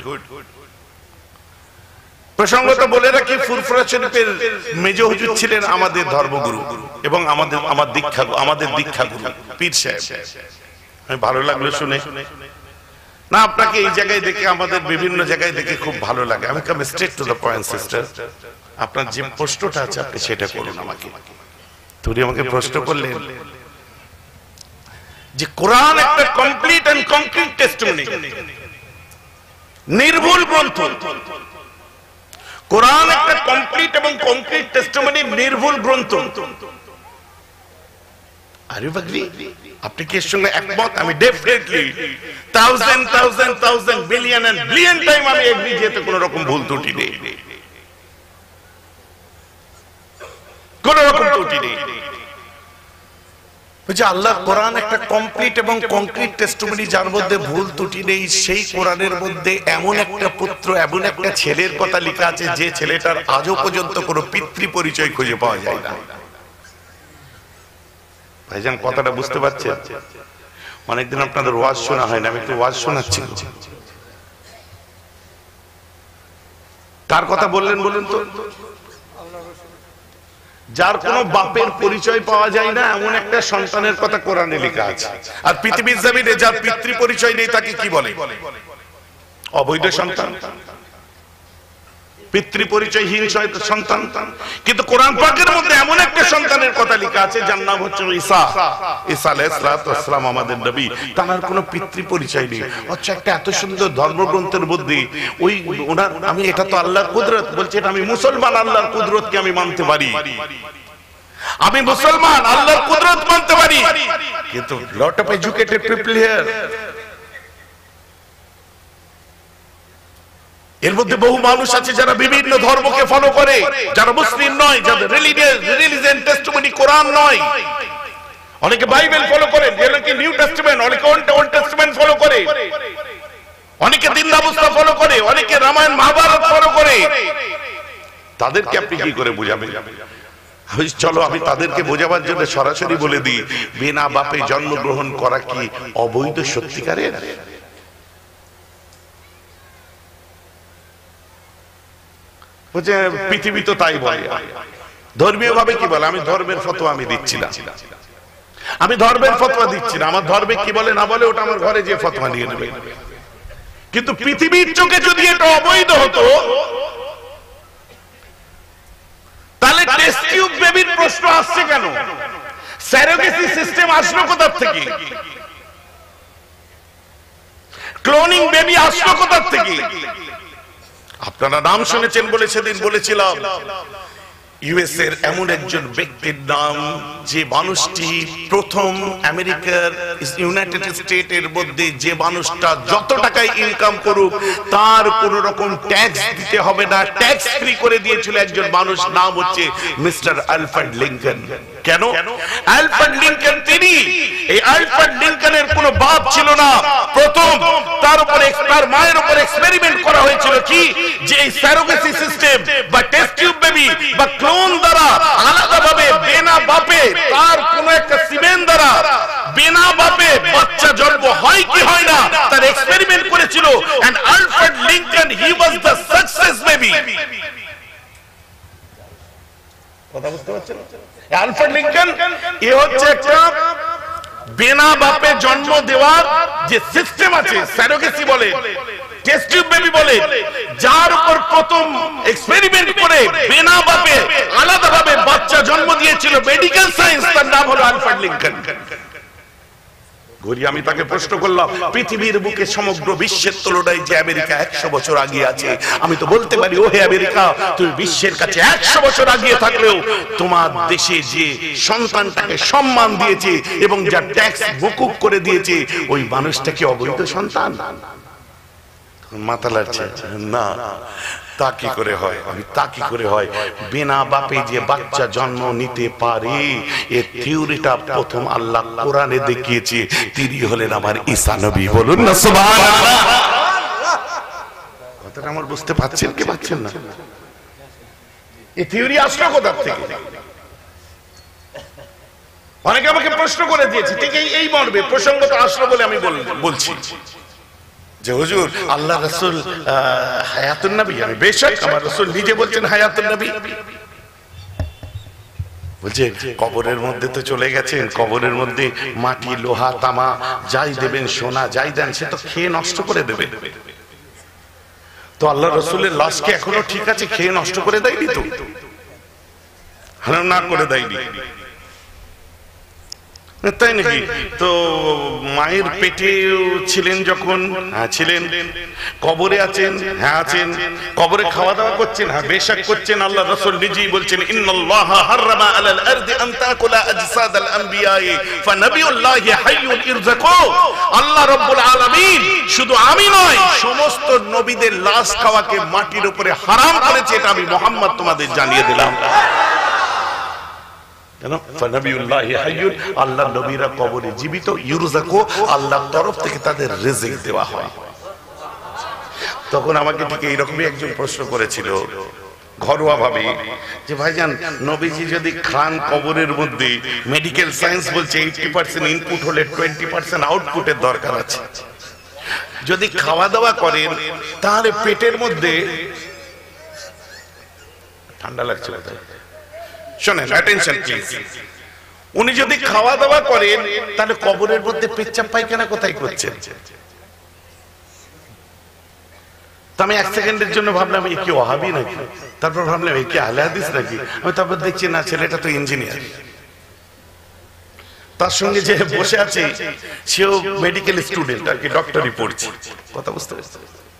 প্রসঙ্গত বলে রাখি, ফুরফুরা শরীফের মেজো হুজুর ছিলেন আমাদের ধর্মগুরু এবং আমাদের দীক্ষাগুরু পীর সাহেব। আমি ভালো লাগলো শুনে। না, আপনাকে এই জায়গায় দেখে, আমাদের বিভিন্ন জায়গায় দেখে খুব ভালো লাগে। আমি come straight to the point sister. আপনার যে প্রশ্নটা আছে আপনি সেটা করুন আমাকে। তুমি আমাকে প্রশ্ন করলেন যে কোরআন একটা কমপ্লিট এন্ড কংক্রিট টেস্টিমনি, নির্ভুল গ্রন্থ। কোরআন একটা কমপ্লিট এবং কংক্রিট টেস্টিমনি, নির্ভুল গ্রন্থ। Are you agree? আপনি কি এর সঙ্গে একমত? আমি definitely thousand billion and billion time আমি এগ্রি, যেতে কোনো রকম ভুল ত্রুটি নেই, কোনো রকম ত্রুটি নেই। বুঝছে, আল্লাহ কোরআন একটা কমপ্লিট এবং কংক্রিট টেস্টিমনি, যার মধ্যে ভুল ত্রুটি নেই। সেই কোরআনের মধ্যে এমন একটা পুত্র, এমন একটা ছেলের কথা লেখা আছে, যে ছেলেটার আজও পর্যন্ত কোনো পিতৃ পরিচয় খুঁজে পাওয়া যায় না। ভাইজান, কথাটা বুঝতে পারছেন? অনেকদিন আপনাদের ওয়াজ শোনা হয় না, আমি একটু ওয়াজ শোনাচ্ছি। কার কথা বললেন বলুন তো? যার কোনো বাপের পরিচয় পাওয়া যায় না, এমন একটা সন্তানের কথা কোরআনে লেখা আছে। আর পৃথিবীর জমিনে যার পিতৃ পরিচয় নেই, তাকে কি বলে? অবৈধ সন্তান, পিতৃ পরিচয়হীন সন্তান। কিন্তু কোরআন পাকের মধ্যে এমন একটা সন্তানের কথা লেখা আছে, যার নাম হচ্ছে ঈসা। ঈসা আলাইহিস সালাম আমাদের নবী, তার কোনো পিতৃ পরিচয় নেই। আচ্ছা, একটা এত সুন্দর ধর্মগ্রন্থের মধ্যে ওই ওনার, আমি এটা তো আল্লাহর কুদরত বলছি, এটা আমি মুসলমান, আল্লাহর কুদরতকে আমি মানতে পারি, আমি মুসলমান, আল্লাহর কুদরত মানতে পারি। কিন্তু lot of educated people here, এর মধ্যে বহু মানুষ আছে যারা বিভিন্ন ধর্মকে ফলো করে, যারা মুসলিম নয়, যাদের রিলিজিয়ান টেস্টিমনি কোরআন নয়। অনেকে বাইবেল ফলো করে, অনেকে নিউ টেস্টামেন্ট, অনেকে ওল্ড টেস্টামেন্ট ফলো করে, অনেকে দিন ব্যবস্থা ফলো করে, অনেকে রামায়ণ মহাভারত ফলো করে। তাদেরকে আপনি কি করে বোঝাবেন? চলো আমি তাদেরকে বোঝাবার জন্য সরাসরি বলে দিই, বিনা বাপে জন্মগ্রহণ করা কি অবৈধ সত্যিকারের? বুঝছে, পৃথিবী তো তাই বলে। ধর্মীয় ভাবে কি বলে? আমি ধর্মের ফতোয়া আমি দিচ্ছি না, আমি ধর্মের ফতোয়া দিচ্ছি না। আমার ধর্মে কি বলে না বলে ওটা আমার ঘরে যে ফতোয়া নিয়ে নেবে। কিন্তু পৃথিবীর চোখে যদি এটা অবৈধ হতো, তাহলে টেস্ট টিউব বেবির প্রশ্ন আসছে কেন? স্যারোগেসি সিস্টেম আসলো কোথা থেকে? ক্লোনিং বেবি আসলো কোথা থেকে? আপনারা নাম শুনেছেন বলে সেদিন বলেছিলাম, ইউএস এর এমন একজন ব্যক্তির নাম, যে মানুষটি প্রথম আমেরিকার ইউনাইটেড স্টেটের মধ্যে, যে মানুষটা যত টাকায় ইনকাম করুক তার কোন রকম ট্যাক্স দিতে হবে না, ট্যাক্স ফ্রি করে দিয়েছিল একজন মানুষ, নাম হচ্ছে মিস্টার আলফ্রেড লিঙ্কন। কেন? আলফ্রেড লিঙ্কন, তিনি, এই আলফ্রেড লিঙ্কনের কোনো বাপ ছিল না। প্রথম তার উপরে, তার মায়ের উপর এক্সপেরিমেন্ট করা হয়েছিল কি, যে এই স্যারোগেসি সিস্টেম বা টেস্ট টিউব বেবি বা ক্লোন দ্বারা আলাদাভাবে বিনা বাপে, তার কোন একটা সিমেন্ট দ্বারা বিনা বাপে বাচ্চা জন্ম হয় কি হয় না, তার এক্সপেরিমেন্ট করেছিল। And Alfred Lincoln, he was the success baby. কথা বুঝতে পারছেন? আলফ্রেড লিঙ্কন এ হচ্ছে একটা বিনা বাপে জন্ম দেওয়ার যে সিস্টেম আছে, স্যারোগেসি বলে, টেস্ট টিউব বেবি বলে, যার উপর প্রথম এক্সপেরিমেন্ট করে বিনা বাপে আলাদাভাবে বাচ্চা জন্ম দিয়েছিল মেডিকেল সায়েন্স, তার নাম হলো আলফ্রেড লিঙ্কন। ঘুরি আমি তাকে প্রশ্ন করলাম, পৃথিবীর বুকে সমগ্র বিশ্বের তুলনায় যে আমেরিকা 100 বছর আগিয়ে আছে, আমি তো বলতে পারি ও হে আমেরিকা, তুমি বিশ্বের কাছে 100 বছর আগিয়ে থাকলেও তোমার দেশে যে সন্তানটাকে সম্মান দিয়েছে এবং যা ট্যাক্স মকুব করে দিয়েছে, ওই মানুষটা কি অবৈধ সন্তান? মাথা লাগছে না, তা কি করে হয়? আমি তা কি করে হয়? বিনা বাপে যে বাচ্চা জন্ম নিতে পারে, এই থিওরিটা প্রথম আল্লাহ কোরআনে দেখিয়েছে। তিনি হলেন আমার ঈসা নবী। বলুন না সুবহানাল্লাহ। কথাটা আমার বুঝতে পারছেন কি পাচ্ছেন না? এই থিওরি আসলো কোথা থেকে? অনেকে আমাকে প্রশ্ন করে দিয়েছে, ঠিক এই মর্মে প্রসঙ্গটা আসলো বলে আমি বলছি যে হুজুর আল্লাহ রাসূল হায়াতুন নবী। আমি বেশক আমার রাসূল নিজে বলছেন হায়াতুন নবী। বলছে কবরের মধ্যে তো চলে গেছেন, কবরের মধ্যে মাটি, লোহা, তামা যাই দেবেন, সোনা যাই দেন, সে তো খেয়ে নষ্ট করে দেবে। তো আল্লাহ রাসূলের লাশকে এখনো ঠিক আছে, খেয়ে নষ্ট করে দেয়নি তো? না করে দেয়নি, তাই নাকি? তো মায়ের পেটে ছিলেন যখন, হ্যাঁ ছিলেন। কবরে আছেন, হ্যাঁ আছেন। কবরে খাওয়া দাওয়া করছেন, হ্যাঁ বেশক করছেন। আল্লাহ রাসূল নিজেই বলছেন ইন্নাল্লাহা হারামা আলাল আরদি আন তাকুলা আজসাদাল আমবিয়াই ফানাবিয়ুল্লাহি হাইয়ুন ইরযাকু। আল্লাহ রাব্বুল আলামিন শুধু আমি নয়, সমস্ত নবীদের লাশ খাওয়াকে মাটির উপরে হারাম করেছে। এটা আমি মুহাম্মদ তোমাদের জানিয়ে দিলাম। আল্লাহ নবীরা কবরে জীবিত, ইউরযাকু, আল্লাহর তরফ থেকে তাদের রিজিক দেওয়া হয়। তখন আমাকে ঠিক এইরকমই একজন প্রশ্ন করেছিল ঘরোয়া ভাবে, যে ভাইজান নবীজি যদি খান কবরের মধ্যে, মেডিকেল সায়েন্স বলছে 80% ইনপুট হলে 20% আউটপুটের দরকার আছে। যদি খাওয়া দাওয়া করেন তাহলে পেটের মধ্যে, ঠান্ডা লাগছে শোনেন, অ্যাটেনশন প্লিজ, উনি যদি খাওয়া দাওয়া করেন তাহলে কবরের মধ্যে পেচ্ছাপ পায়খানা কোথায় করছেন? তো আমি 1 সেকেন্ডের জন্য ভাবলাম এই কি ওয়াহাবি নাকি, তারপর ভাবলাম এই কি আহলে হাদিস নাকি। আমি তারপর দেখছি না, ছেলেটা তো ইঞ্জিনিয়ার। তার সঙ্গে যে বসে আছে সেও মেডিকেল স্টুডেন্ট, আর কি ডক্টরি পড়ছে। কথা বুঝতে পারছি?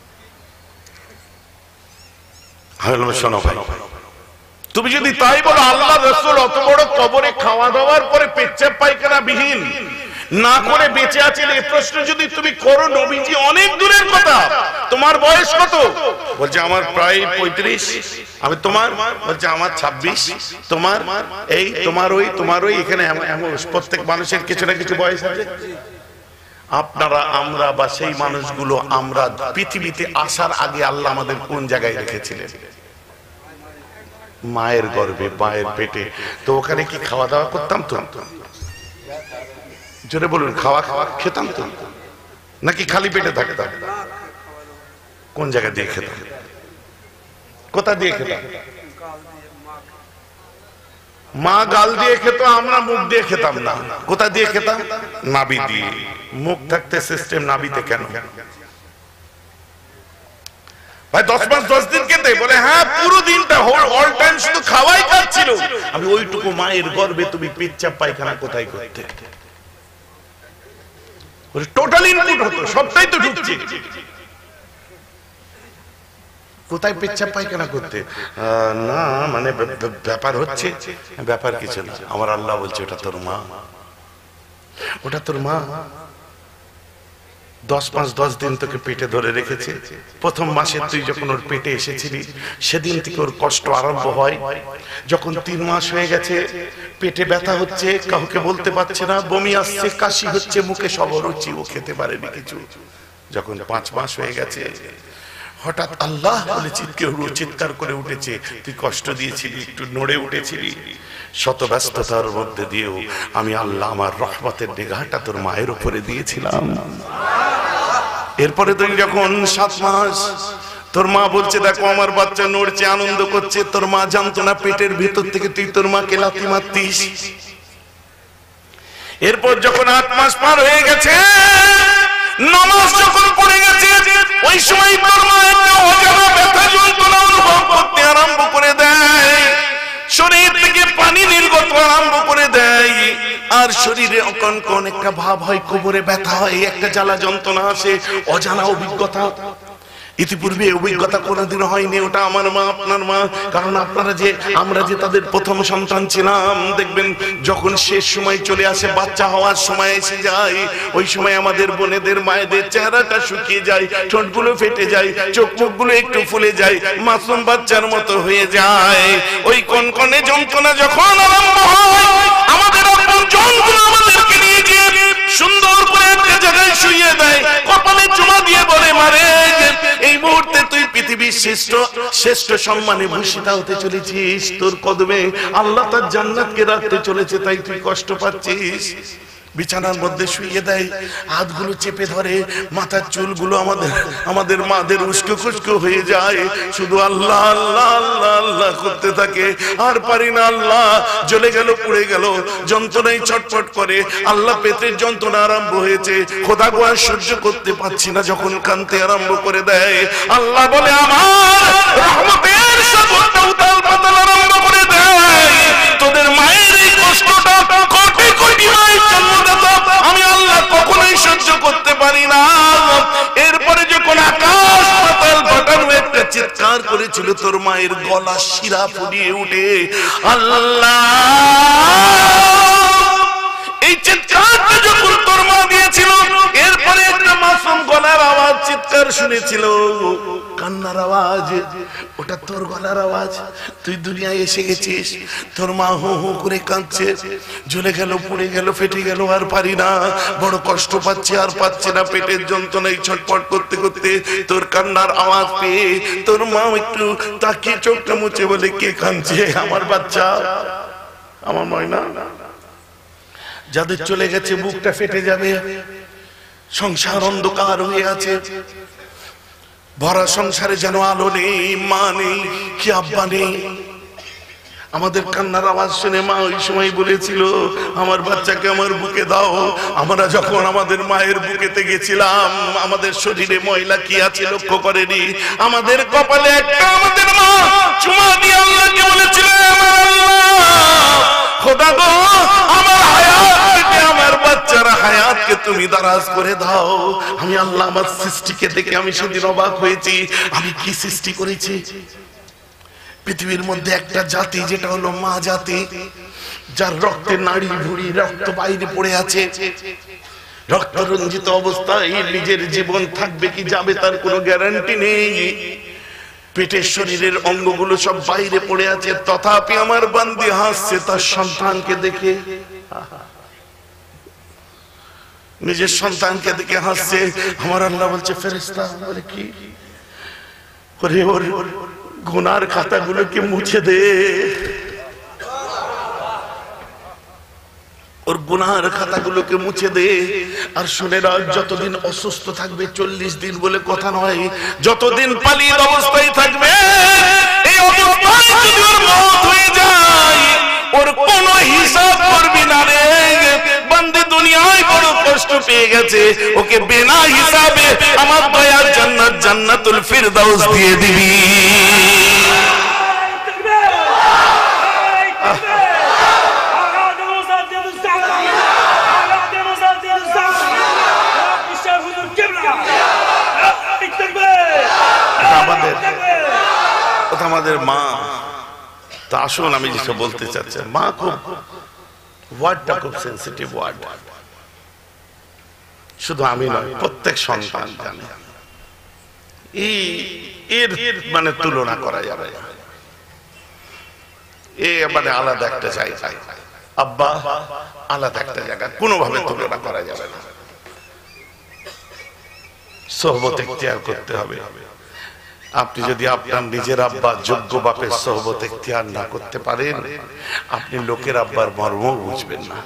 শোনো ভাই, তুমি যদি তাই বলো আল্লাহ রাসূল অত বড় কবরে খাওয়া দাওয়ার পরে পেচ্ছাপ পায়খানা বিহীন না করে বেঁচে আছেন, এই প্রশ্ন যদি তুমি করো, নবীজি অনেক দূরের কথা। তোমার বয়স কত? বলছে আমার প্রায় 35। আমি তোমার? বলছে আমার 26। তোমার? এই তোমার ওই এখানে প্রত্যেক মানুষের কিছু না কিছু বয়স আছে। আপনারা, আমরা বা সেই মানুষগুলো, আমরা পৃথিবীতে আসার আগে আল্লাহ আমাদের কোন জায়গায় রেখেছিলেন? মায়ের গর্ভে, মায়ের পেটে। তো ওখানে কি খাওয়া দাওয়া করতাম তো? জোরে বলুন, খাওয়া খেতাম তো নাকি খালি পেটে থাকতাম? কোন জায়গা দিয়ে খেতাম? কোথা দিয়ে খেতাম? মা গাল দিয়ে খেত, আমরা মুখ দিয়ে খেতাম না। কোথা দিয়ে খেতাম? নাভি দিয়ে। মুখ থাকতে সিস্টেম নাভিতে কেন? ভাই 10 মাস 10 দিন খেতে? বলে হ্যাঁ পুরো দিনটা অল টাইম শুধু খাওয়াই খাচ্ছিল। আমি ওইটুকু মায়ের গর্ভে তুমি পেচ্ছাপ পায়খানা কোথায় করতে? টোটাল ইনপুট হতো, সবটাই তো ঢুকছে। কোথায় পেচ্ছাপ পায়খানা করতে? না মানে ব্যাপার হচ্ছে, ব্যাপার কিছু না। আমার আল্লাহ বলছে ওটা তোর মা, ওটা তোর মা। 10 মাস 10 দিন তোকে পেটে ধরে রেখেছে। প্রথম মাসে তুই যখন ওর পেটে এসেছিলি সেদিন থেকে ওর কষ্ট আরম্ভ হয়। যখন 3 মাস হয়ে গেছে, পেটে ব্যথা হচ্ছে, কাউকে বলতে পারছে না, বমি আসছে, কাশি হচ্ছে, মুখে সবরুচি, ও খেতে পারেনি কিছু। যখন 5 মাস হয়ে গেছে, হঠাৎ আল্লাহ বলে চিৎকার করে উঠেছে, তুই কষ্ট দিয়েছিলি, একটু নড়ে উঠেছিলি, শত ব্যস্ততার মধ্যে দিয়েও আমি আল্লাহ আমার রহমতের নিগাহটা তোর মায়ের উপরে দিয়েছিলাম। এরপরে তুই যখন 7 মাস, তোর মা বলছে দেখো আমার বাচ্চা নড়ছে, আনন্দ করছে, তোর মা জানতো না পেটের ভিতর থেকে তুই তোর মাকে লাথি মারতিস। এরপর যখন 8 মাস পার হয়ে গেছে, নামাজ যখন পড়ে গেছে, ওই সময় তোর মা একটা অজানা ব্যথা যন্ত্রণা অনুভব করতে আরম্ভ করে দেয়, শরীর থেকে পানি নির্গত আরম্ভ করে দেয়, আর শরীরে অকনকন একটা ভাব হয়, কোমরে ব্যথা হয়, একটা জ্বালা যন্ত্রণা আসে, অজানা অভিজ্ঞতা। ইতিপূর্বে অভিজ্ঞতা কোনোদিন হয়নি। ওটা আমার মা, আপনার মা, কারণ আমরা যে তাদের প্রথম সন্তান ছিলাম, দেখবেন যখন শেষ সময় চলে আসে, বাচ্চা হওয়ার সময় এসে যায়, ওই সময় আমাদের বোনেদের মায়েদের চেহারাটা শুকিয়ে যায়, ঠোঁটগুলো ফেটে যায়, চোখ মুখগুলো একটু ফুলে যায়, মাসুম বাচ্চার মতো হয়ে যায়। ওই কনকনে যন্ত্রণা যখন আরম্ভ হয়, আমাদের আপন জনগুলো আমাদেরকে নিয়ে গিয়ে সুন্দর করে একটা জায়গায় শুইয়ে দেয়, কপালে চুমা দিয়ে বলে, মারে এই মুহূর্তে তুই পৃথিবীর শ্রেষ্ঠ সম্মানে ভূষিত হতে চলেছিস, তোর কদমে আল্লাহ তার জান্নাতকে রাখতে চলেছে, তাই তুই কষ্ট পাচ্ছিস। বিছানার মধ্যে শুইয়ে দেয়, হাতগুলো চেপে ধরে, মাথার চুলগুলো আমাদের মাদের উস্কো খুস্কো হয়ে যায়, শুধু আল্লাহ আল্লাহ আল্লাহ আল্লাহ করতে থাকে। আর পারি না, আল্লাহ জ্বলে গেল, পুড়ে গেল, যন্ত্রণায় ছটফট করে। আল্লাহ পেটের যন্ত্রণা আরম্ভ হয়েছে, খোদা গো আর সহ্য করতে পারছি না, যখন কাঁদতে আরম্ভ করে দেয়, আল্লাহ বলে আমার রহমতের সাগরটা উতাল পাতাল আরম্ভ করে দেয়। তোদের মায়ের এই কষ্টটা কোটি কোটি মায়ের জন্মদাতা আমি আল্লাহ কখনোই সহ্য করতে পারি না। এরপরে যখন আকাশ পাতাল ফাটানো একটা চিৎকার করেছিল, তোর মায়ের গলা শিরা ফুরিয়ে উঠে আল্লাহ, এই চিৎকারটা যখন তোর মা দিয়েছিল, এরপরে একটা মাসুম গলার আওয়াজ চিৎকার শুনেছিল, কান্নার আওয়াজ, ওটা তোর গলার আওয়াজ। তুই দুনিয়ায় এসে গেছিস, তোর মা হু হু করে কাঁদছে, জ্বলে গেল, পুড়ে গেল, ফেটে গেল, আর পারি না, বড় কষ্ট পাচ্ছে, আর পাচ্ছে না, পেটের যন্ত্রণায় ছটফট করতে করতে তোর কান্নার আওয়াজ পেয়ে তোর মা একটু তাকিয়ে চোখটা মুছে বলে, কে কাঁদছে? আমার বাচ্চা, আমার ময়না। যাদের চলে গেছে বুকটা ফেটে যাবে, সংসার অন্ধকার হয়ে আছে, ভরা সংসারে যেন আলো নেই, মা নেই, কি আব্বা নেই। আমাদের কান্নার আওয়াজ শুনে মা ওই সময় বলেছিল, আমার বাচ্চাকে আমার বুকে দাও। আমরা যখন আমাদের মায়ের বুকেতে গেছিলাম, আমাদের শরীরে ময়লা কি আছে লক্ষ্য করেনি, আমাদের কপালে একটা আমাদের মা চুমা দিয়ে আল্লাহকে বলেছিল, খোদা গো আমার হায়াতকে, আমার বাচ্চার হায়াতকে তুমি দারাজ করে দাও। আমি আল্লাহ আমার সৃষ্টিকে দেখে আমি সেদিন অবাক হয়েছি, আমি কি সৃষ্টি করেছি। পৃথিবীর মধ্যে একটা জাতি, যেটা হলো মা জাতি, যার রক্তে নাড়ি ভুড়ি রক্ত বাইরে পড়ে আছে, রক্ত রঞ্জিত অবস্থায় নিজের জীবন থাকবে কি যাবে তার কোনো গ্যারান্টি নেই। পেটের শরীরের অঙ্গগুলো সব বাইরে পড়ে আছে, তথাপি আমার বান্দি হাসছে তার সন্তানকে দেখে, নিজের সন্তানকে দেখে হাসছে। আমার আল্লাহ বলছে, ফেরেশতা বলে কি, ওরে ওর গুনার খাতাগুলোকে মুছে দে, ওর গুনার খাতাগুলোকে মুছে দে। আর শুনে রাখ, যতদিন অসুস্থ থাকবে, 40 দিন বলে কথা নয়, যতদিন পালিত অবস্থায় থাকবে, এই অবস্থায় যদি ওর মওত হয়ে যায়, ওর কোনো হিসাব করবি না রে। বান্দে দুনিয়ায় বড় কষ্ট পেয়ে গেছে, ওকে বিনা হিসাবে আমার দয়ার জান্নাত, জান্নাতুল ফিরদাউস দিয়ে দিবি। আমাদের মা, তা আসুন আমি যেটা বলতে চাচ্ছি, মা খুব ওয়ার্ডটা খুব সেন্সিটিভ ওয়ার্ড। শুধু আমি নয়, প্রত্যেক সন্তান জানে, এর মানে তুলনা করা যাবে না, এ মানে আলাদা একটা জায়গা, আব্বা আলাদা একটা জায়গা, কোনোভাবে তুলনা করা যাবে না। সোহবত ইখতিয়ার করতে হবে। আপনি যদি আপনার নিজের আব্বা যোগ্য বাপের সোহবত ইখতিয়ার না করতে পারেন, আপনি লোকের আব্বার মর্ম বুঝবেন না।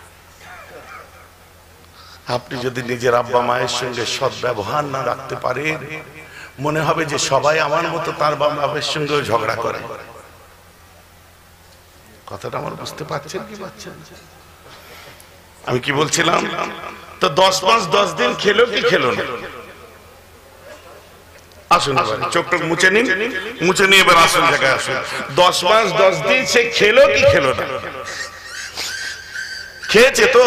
আপনি যদি নিজের আব্বা মায়ের সঙ্গে সৎ ব্যবহার না রাখতে পারেন, মনে হবে যে সবাই আমার মতো তার বাপের সঙ্গেও ঝগড়া করে। কথাটা আমার বুঝতে পারছেন কি পাচ্ছেন? আমি কি বলছিলাম? তো 10 মাস 10 দিন খেলো কি খেলো না? আসুন চোখটা মুছে নিন, মুছে নিয়ে এবার আসুন জায়গায় আসুন। 10 মাস 10 দিন সে খেলো কি খেলো না? খেয়েছে তো।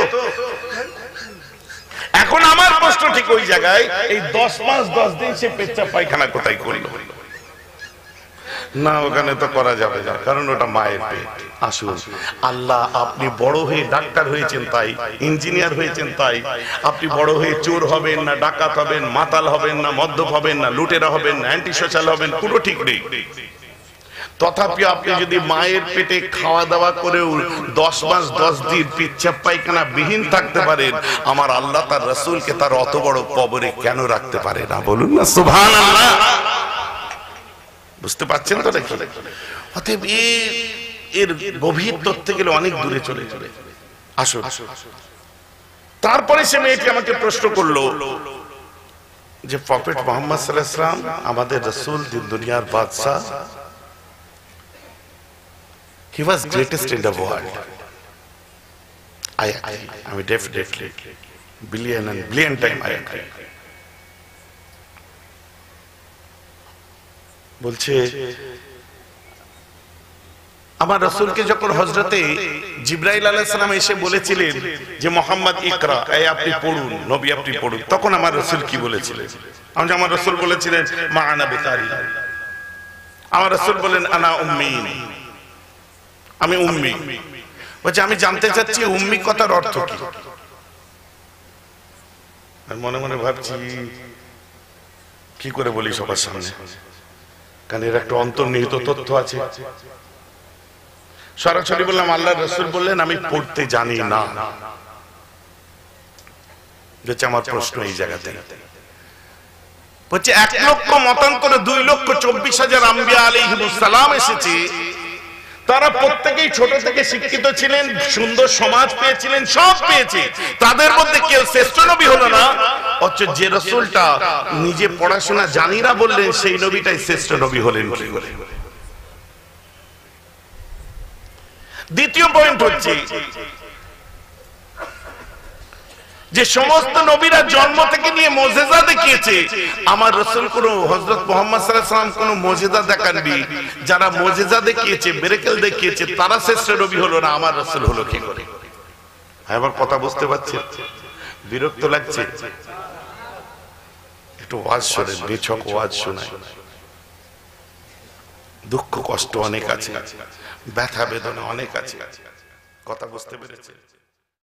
এখন আমার প্রশ্ন ঠিক ওই জায়গায়, এই 10 মাস 10 দিন সে পেচ্ছাপ পায়খানা কোথায় করলো? না, ওখানে তো করা যাবে না, কারণ ওটা মায়ের পেট। আসুন, আল্লাহ আপনি বড় হয়ে ডাক্তার হয়েছেন তাই, ইঞ্জিনিয়ার হয়েছেন তাই, আপনি বড় হয়ে চোর হবেন না, ডাকাত হবেন, মাতাল হবেন না, মদ্যপ হবেন না, লুটেরা হবেন না, অ্যান্টি সোশ্যাল হবেন, কোনো ঠিক নেই। তথাপি আপনি যদি মায়ের পেটে খাওয়া দাওয়া করেও 10 মাস 10 দিন পেচ্ছাপ পায়খানা বিহীন থাকতে পারেন, আমার আল্লাহ তার রাসূলকে তার অত বড় কবরে কেন রাখতে পারে না? বলুন না সুবহানাল্লাহ। বুঝতে পারছেন তো নাকি? অতএব এর গভীর তথ্যে গেলে অনেক দূরে চলে যাবে। আসুন, তারপরে সে মেয়েটি আমাকে প্রশ্ন করলো যে প্রফেট মুহাম্মদ সাল্লাল্লাহু আলাইহি ওয়াসাল্লাম আমাদের রাসূল, দিন দুনিয়ার বাদশা, he was greatest in the world. I mean definitely billion and billion time I agree. বলছে আমার রাসূলকে যখন হযরতে জিবরাইল আলাইহিস সালাম এসে বলেছিলেন যে মুহাম্মদ ইকরা, এই আপনি পড়ুন, নবী আপনি পড়ুন, তখন আমার রাসূল কি বলেছিলেন? আমার রাসূল বলেছিলেন মা আনা বিকারি। আমার রাসূল বলেন আনা উম্মি, আমি উম্মি। বলছে আমি জানতে চাচ্ছি উম্মি কথার অর্থ কি? মনে মনে ভাবছি কি করে বলি সবার সামনে, কারণ এর একটা অন্তর্নিহিত তথ্য আছে। সরাসরি বললাম আল্লাহর রাসূল বললেন আমি পড়তে জানি না। যেটা আমার প্রশ্ন এই জায়গাতে। বলছে 1 লক্ষ মতান্তরে 2,24,000 আম্বিয়া আলাইহিমুস সালাম এসেছে, তারা প্রত্যেকেই ছোট থেকে শিক্ষিত ছিলেন, সুন্দর সমাজ পেয়েছিলেন, সব পেয়েছে, তাদের মধ্যে কেউ শ্রেষ্ঠ নবী হলো না। অথচ যে রাসূলটা নিজে পড়াশোনা জানি না বললেন, সেই নবীটাই শ্রেষ্ঠ নবী হলেন কি করে? দ্বিতীয় পয়েন্ট হচ্ছে যে সমস্ত নবীরা জন্ম থেকে নিয়ে মুজিজা দেখিয়েছে, আমার রাসূল কোন হযরত মুহাম্মদ সাল্লাল্লাহু আলাইহি ওয়াসাল্লাম কোন মুজিজা দেখাননি। যারা মুজিজা দেখিয়েছে, মিরাকেল দেখিয়েছে, তারা শ্রেষ্ঠ নবী হলো না, আমার রাসূল হলো কি করে? আমার কথা বুঝতে পারছেন? বিরক্ত লাগছে? একটু ওয়াজ শোনেন, নিছক ওয়াজ শোনায়। দুঃখ কষ্ট অনেক আছে, ব্যথা বেদনা অনেক আছে, কথা বুঝতে পেরেছে?